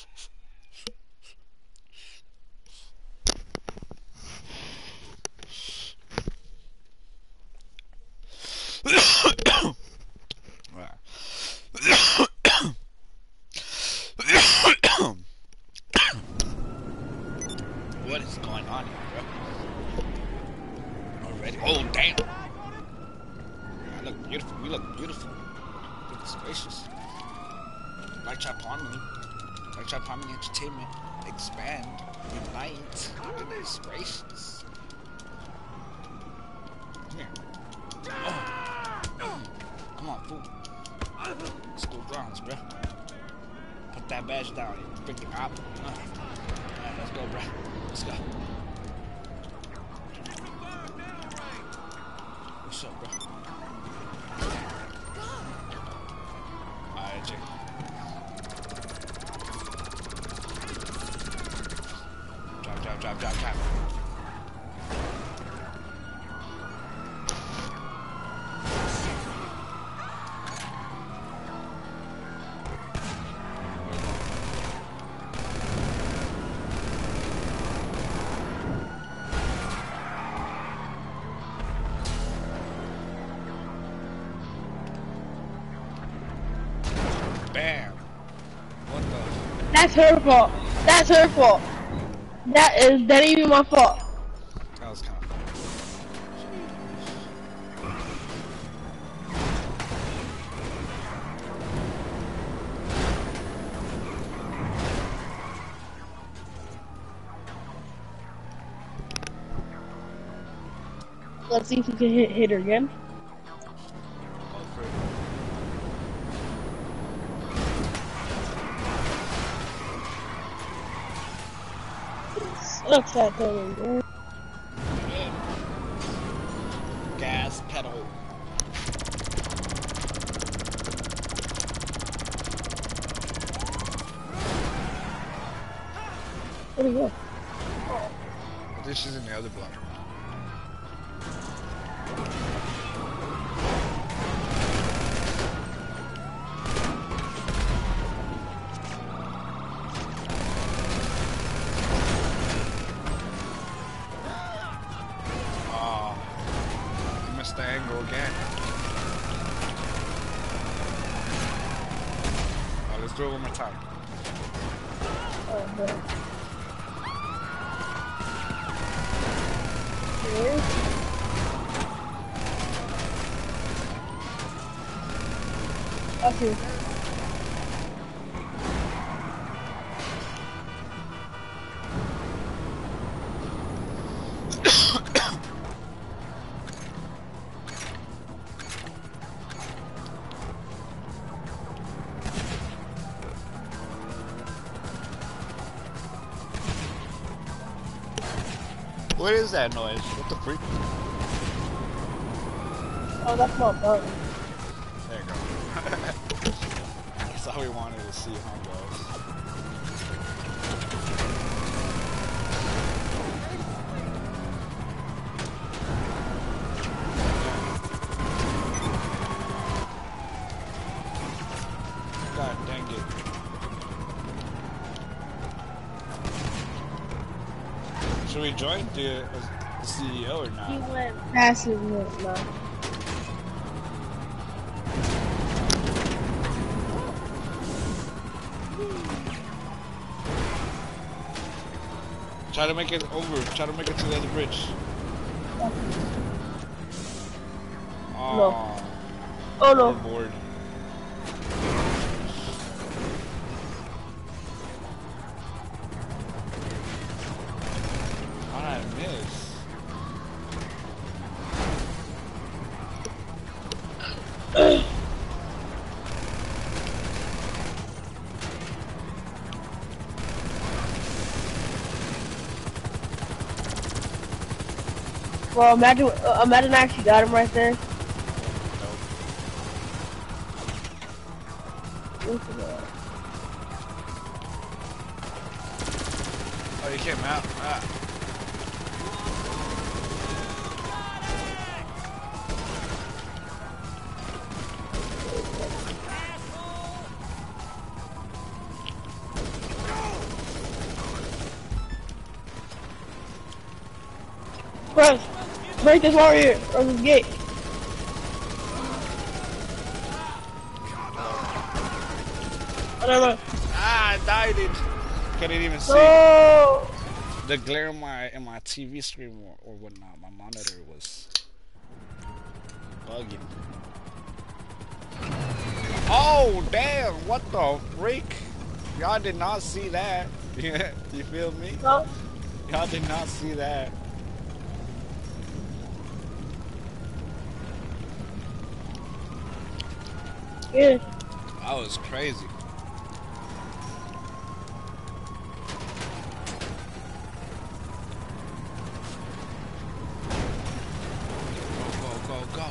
What is going on here, bro? Already? Oh, damn. I look beautiful. We look beautiful. Goodness gracious. Tommy Entertainment expand, unite, goodness gracious. Come here. Oh. Come on, fool. Let's go drums, bro. Put that badge down, you freaking op. Uh. Alright, let's go, bro. Let's go. What's up, bro? Alright, Jake. Drive, drive, drive, drive, drive. Bam! What the? That's her fault. That's her fault. That is that ain't even my fault. That was kind of fun. Let's see if we can hit, hit her again. Sucks that thing, bro. Gas pedal. Where'd he go? This is in the other block. The angle again. Oh, let's do it one more time. Oh, man. Here. Up here. What is that noise? What the freak? Oh, that's my bug. There you go. That's all we wanted to see, huh, guys? God dang it. Should we join the, uh, the C E O or not? He went passive mode now. Try to make it over. Try to make it to the other bridge. Oh, No. Oh no. I'm bored. How did I miss? Well, imagine, uh, imagine I actually got him right there. Look at that. Oh, you came out. Ah. Bro, break this warrior or this gate. I don't know. Ah, I died it. Couldn't even see. No. The glare in my in my T V screen or, or whatnot, my monitor was bugging. Oh damn! What the freak? Y'all did not see that. You feel me? Huh? Y'all did not see that. Yeah. That was crazy. Go, go, go, go.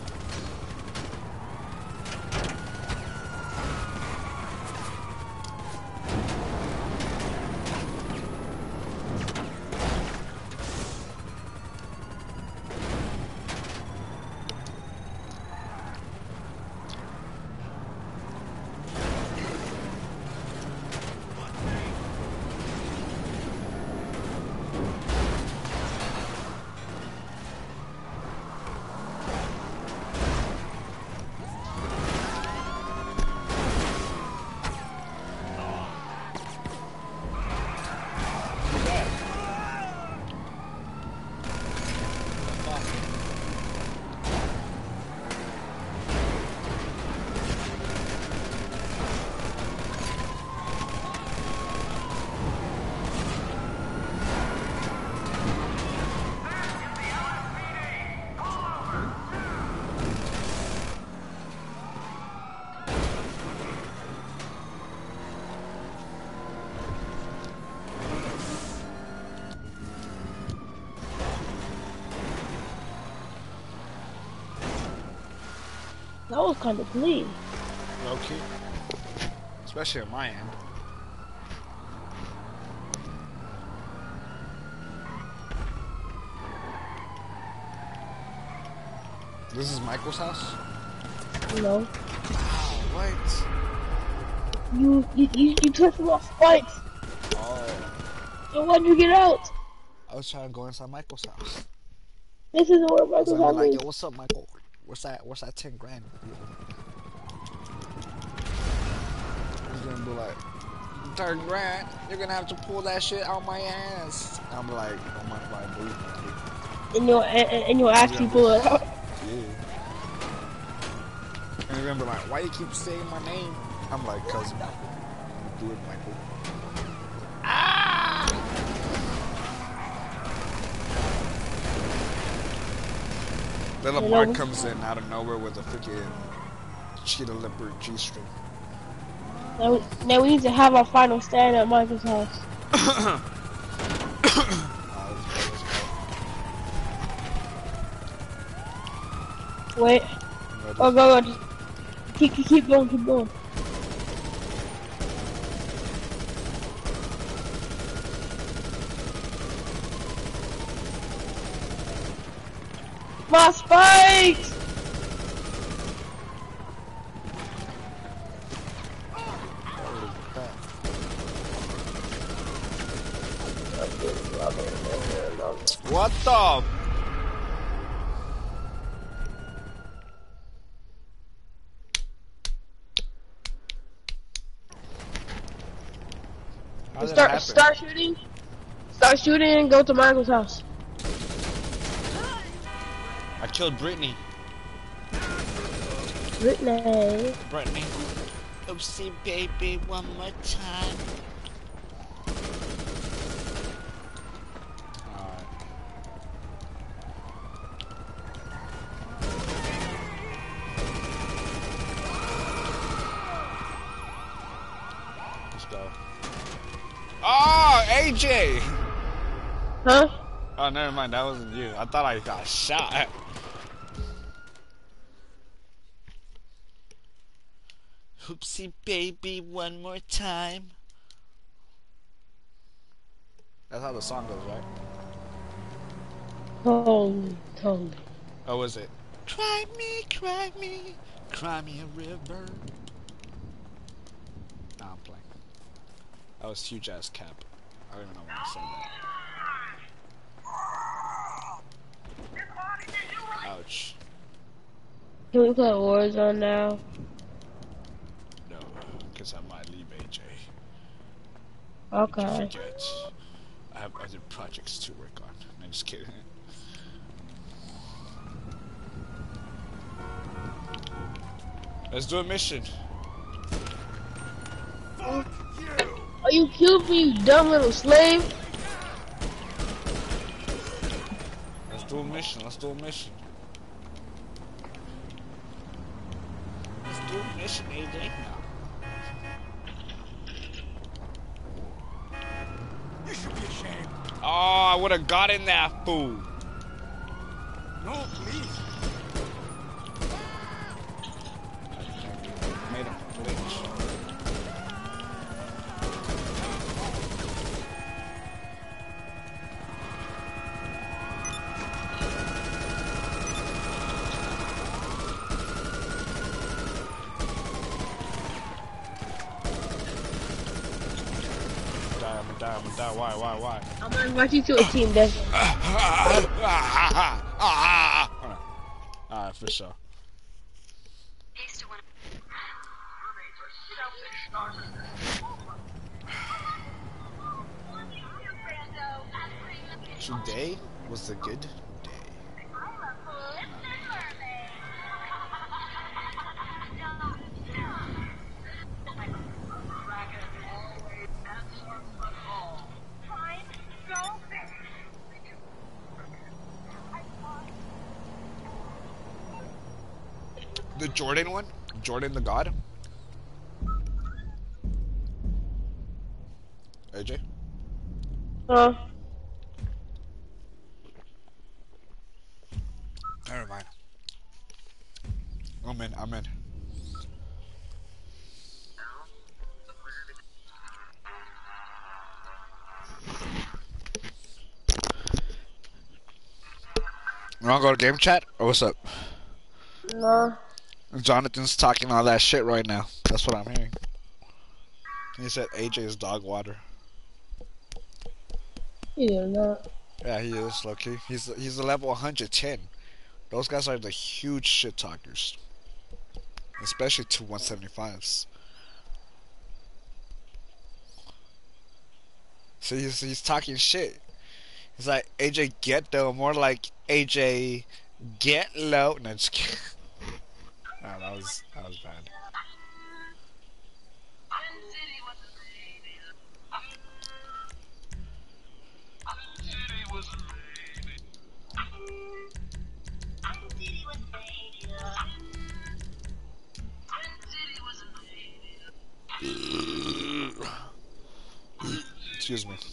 That was kind of clean. Low key. Especially on my end. This is Michael's house? No. Oh, what? You you you, you took my spikes. Oh. So why'd you get out? I was trying to go inside Michael's house. This isn't where I was Michael's gonna be house like, is. yo, what's up, Michael? What's that? What's that ten grand? He's gonna be like, ten grand? You're gonna have to pull that shit out my ass. I'm like, don't mind if I do. And you'll and, and you'll actually pull it out. Yeah. And you're gonna be like, why you keep saying my name? I'm like, cause do it, Michael. Ah! Then Lamar comes in out of nowhere with a freaking cheetah leopard G-string. Now, now we need to have our final stand at Michael's house. Wait. Oh, go, go. Keep, keep, keep going, keep going. My spikes! What the? How did Start, that happen? start shooting. Start shooting and go to Michael's house. I killed Brittany. Brittany. Brittany. Oopsie baby, one more time. Alright. Let's go. Oh, A J! Huh? Oh, never mind, that wasn't you. I thought I got shot. Oopsie baby, one more time. That's how the song goes, right? Totally, totally. Oh, was it? Cry me, cry me, cry me a river. Nah, I'm playing. That was huge ass cap. I don't even know why I said that. Ouch. Can we play Warzone now? No, because I might leave A J. Okay. Don't forget, I have other projects to work on. I'm just kidding. Let's do a mission. Fuck! Are you killed me, you dumb little slave? Let's do a mission. Let's do a mission. Let's do a mission, A J. You should be ashamed. Oh, I would have gotten that fool. No, please. Made him glitch. Die, I'm gonna die, I'm gonna die. Why, why, why? I'm gonna invite you to a team, Desmond. Alright, for sure. Today was a good day. The Jordan one? Jordan the God? A J? Huh? Never mind. I'm in, I'm in. You wanna go to game chat? Or what's up? No. Jonathan's talking all that shit right now. That's what I'm hearing. He said A J is dog water. Yeah, not. Yeah, he is, low-key. He's, he's a level one hundred ten. Those guys are the huge shit talkers. Especially two one seventy-fives. So he's, he's talking shit. He's like, A J get though, more like A J get low. No, just kidding. Oh, that was, that was bad. Excuse me.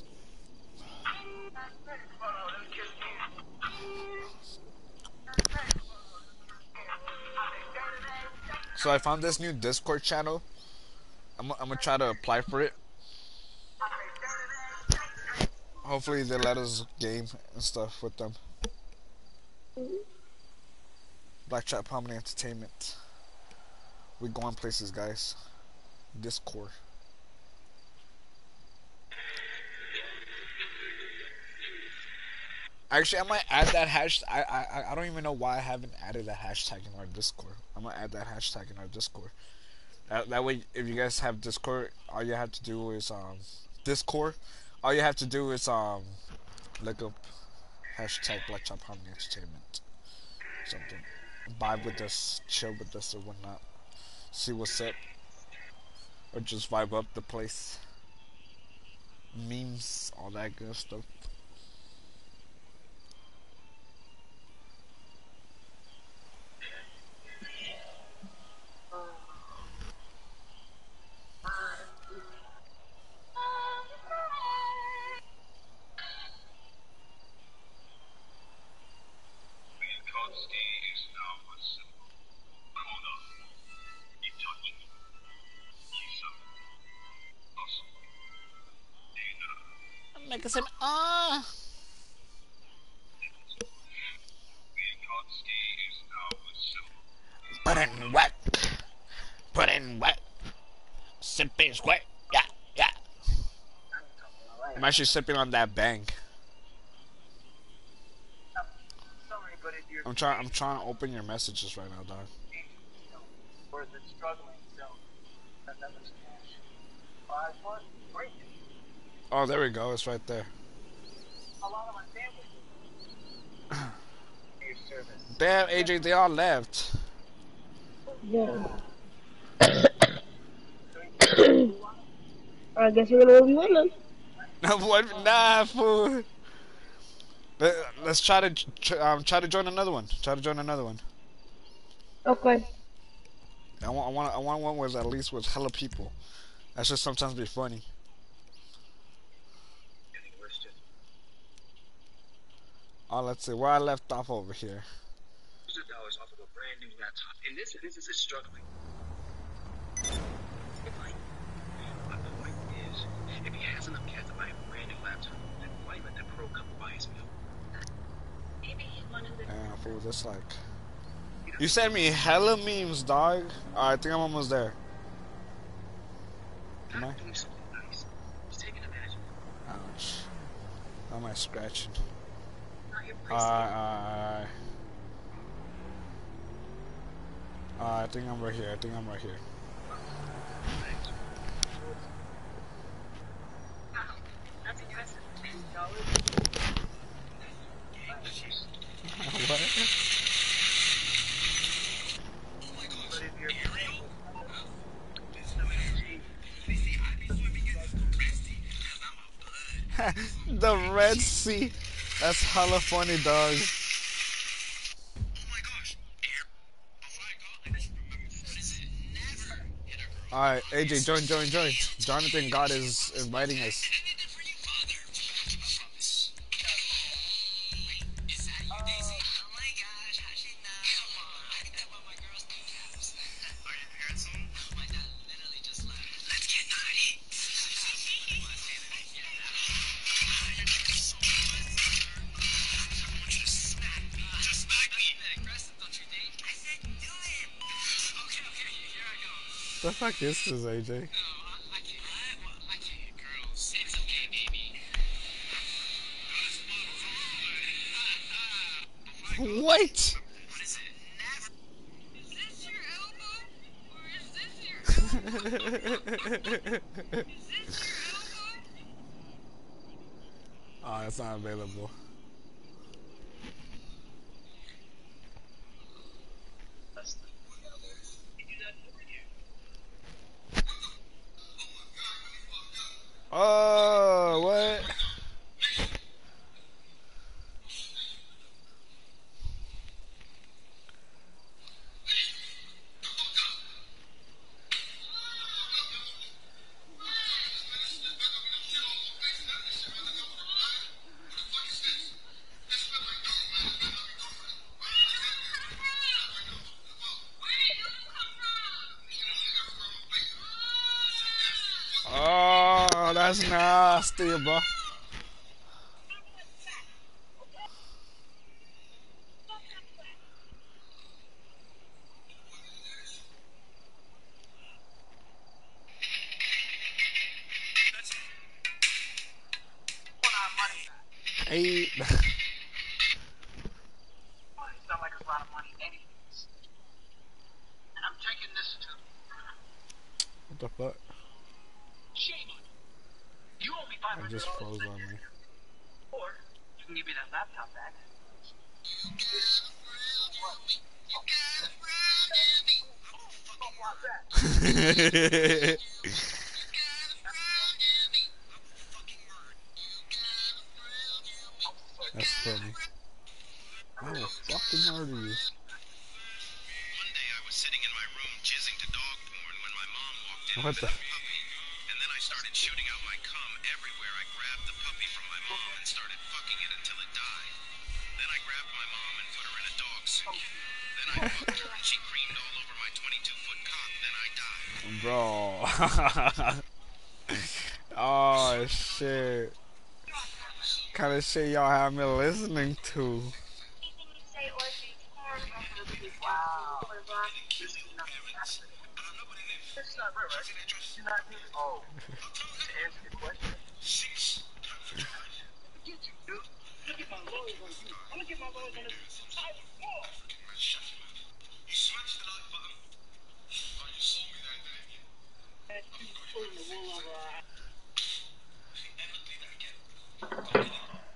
So I found this new Discord channel. I'm, I'm gonna try to apply for it. Hopefully they let us game and stuff with them. Black Chat Prominent Entertainment. We going places, guys. Discord. Actually, I might add that hash. I, I I don't even know why I haven't added that hashtag in our Discord. I'm gonna add that hashtag in our Discord. That, that way, if you guys have Discord, all you have to do is um Discord. All you have to do is um look up hashtag Black Chop Harmony Entertainment. Something. Vibe with us, chill with us, or whatnot. See what's up, or just vibe up the place. Memes, all that good stuff. Make some ah. Put in wet. Put in wet. Sipping square. Yeah, yeah. I'm actually sipping on that bang. I'm trying. I'm trying to open your messages right now, dog. Oh, there we go. It's right there. Damn, A J, they all left. Yeah. I guess we're gonna be one then. What? Nah, fool. Let, let's try to tr um try to join another one. Try to join another one. Okay. I want I want I want one with at least with hella people. That should sometimes be funny. Oh, let's see where I left off over here. dollars off of a brand new laptop, and this business is struggling. My point is, if he has enough cash to buy a brand new laptop, then why let that pro couple buy his meal? Maybe he's one of the. Damn, fool, that's like. You sent me hella memes, dog. Alright, I think I'm almost there. Am I? Doing something nice. He's taking advantage of it. Ouch. How am I scratching? Not your place. Alright, alright, alright. I think I'm right here. I think I'm right here. That's impressive. What? The Red Sea. That's hella funny, dog. Alright, A J, join, join, join. Jonathan God is inviting us. What the fuck is this, A J? Wait! Oh, it's not available. Oh, what? Oh, that's nasty, bro. Hey. It's not like a lot of money anyways. And I'm taking this to. What the fuck? Shame on you. You owe me five I hundred just dollars. froze on me. Or you can give me that laptop back. That's funny. I will fucking murder you. One day I was sitting in my room jizzing to dog porn when my mom walked in What with the? a puppy. And then I started shooting out my cum everywhere. I grabbed the puppy from my mom and started fucking it until it died. Then I grabbed my mom and put her in a dog suit. Then I fucked her and she creamed all over my twenty-two foot cock. Then I died. Bro. Oh shit. Kind of shit y'all have me listening to. Oh, to answer your question. Get you, dude. Look at my lawyers on you. I'm gonna get my lawyers on this entire wall. You smashed the like button. Oh, you saw me that day. And you pulling the wool over our eyes. Never do that again.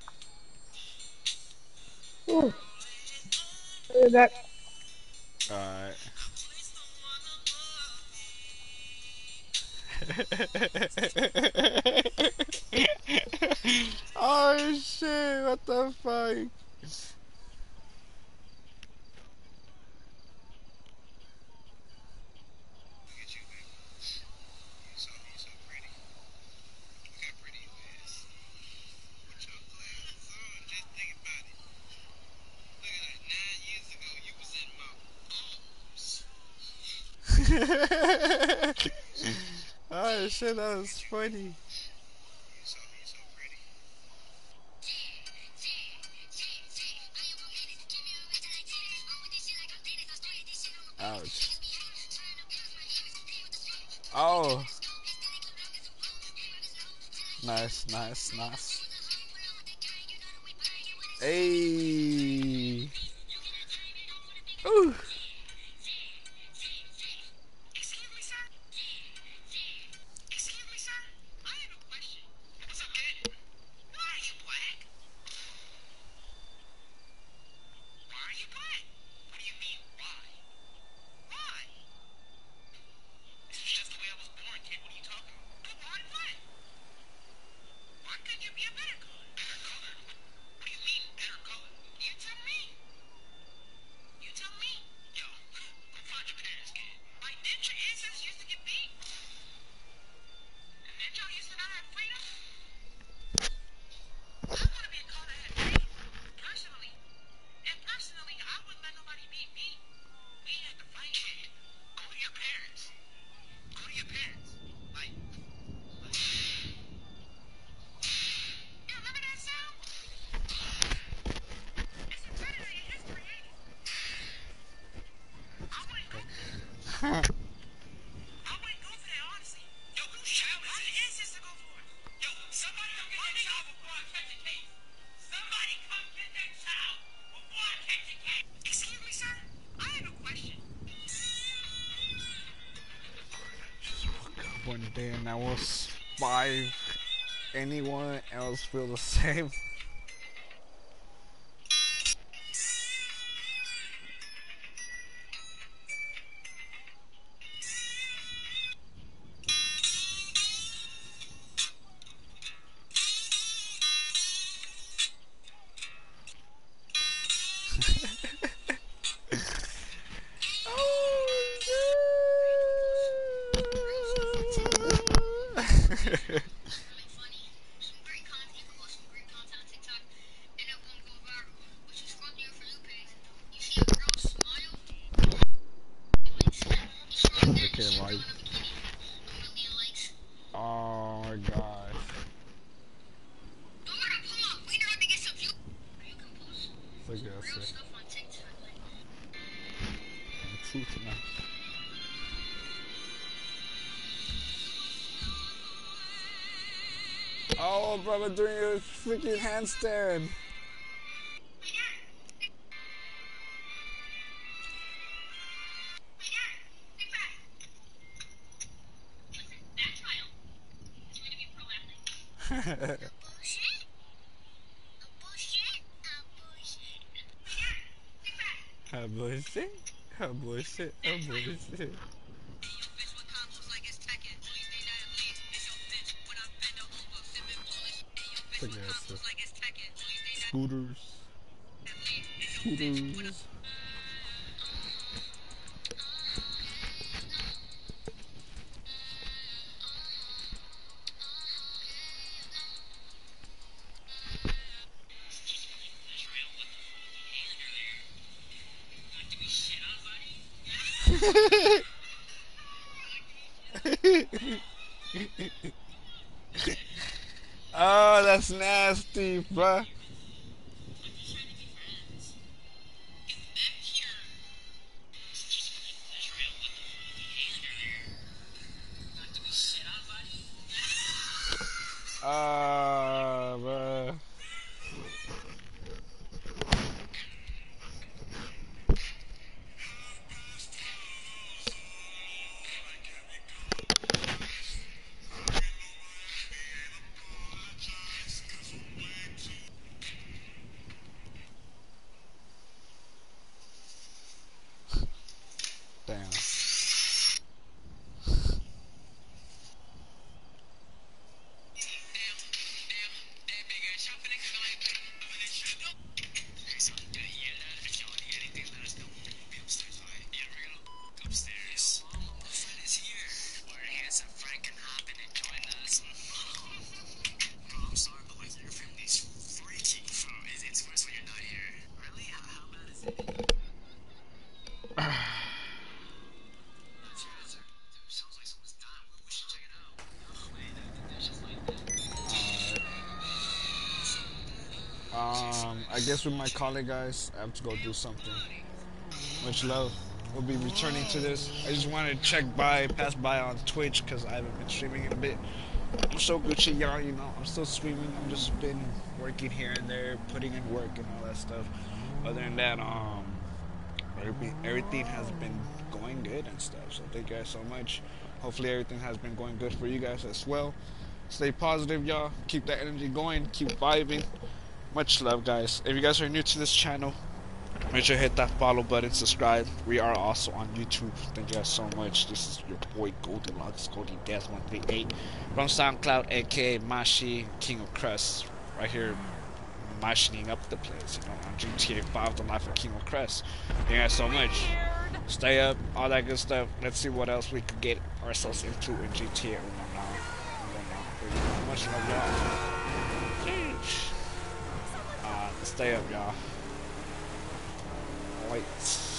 Ooh. We're back. Alright. Oh shit, what the fuck? Oh shit, that was funny. Ouch. Oh. Nice, nice, nice. Hey. Ooh. Excuse me, sir? Excuse me, sir? I have a question. What's up, kid? Why are you black? Why are you black? What do you mean, why? Why? This is just the way I was born, kid. What are you talking about? But why black? Why couldn't you be a better color? Better color? What do you mean, better color? You tell me. You tell me. Yo, go find your parents, kid. Like, didn't your ancestors used to get beat? And didn't y'all used to not have freedom? I want to be a color that had freedom. Personally. And personally, I wouldn't let nobody beat me. We had to fight, kid. Go to your parents. Go to your parents. Like, you remember that sound? It's embedded in your history, ain't it? I wouldn't go for that. I wouldn't go for that, honestly. Yo, whose child is this? Why did ancestors go for it? Yo, somebody come get that child before I catch a case. Somebody come get that child before I catch a case. Excuse me, sir? I have a question. One day and I will survive. Anyone else feel the same? Okay, like, oh my gosh. Look at this. Truth, man. Oh, brother, doing a freaking handstand. A bullshit, a bullshit, a bullshit. Look at this. Scooters. Scooters. Oh, that's nasty, bruh. Ah, bruh. Damn. Um, I guess with my calling, guys, I have to go do something. Much love. We'll be returning to this. I just wanted to check by, pass by on Twitch because I haven't been streaming in a bit. I'm so Gucci, y'all. You know, I'm still streaming. I've just been working here and there, putting in work and all that stuff. Other than that, um, everything, everything has been going good and stuff. So thank you guys so much. Hopefully everything has been going good for you guys as well. Stay positive, y'all. Keep that energy going. Keep vibing. Much love, guys. If you guys are new to this channel, make sure to hit that follow button, subscribe. We are also on YouTube. Thank you guys so much. This is your boy Goldilocks, Goldie Death one three eight from SoundCloud, aka Mashi, King of Crest. Right here, mashing up the place, you know, on G T A five, The Life of King of Crest. Thank you guys so much. Stay up, all that good stuff. Let's see what else we could get ourselves into in G T A. Much love, y'all. Uh, stay up, y'all. Lights.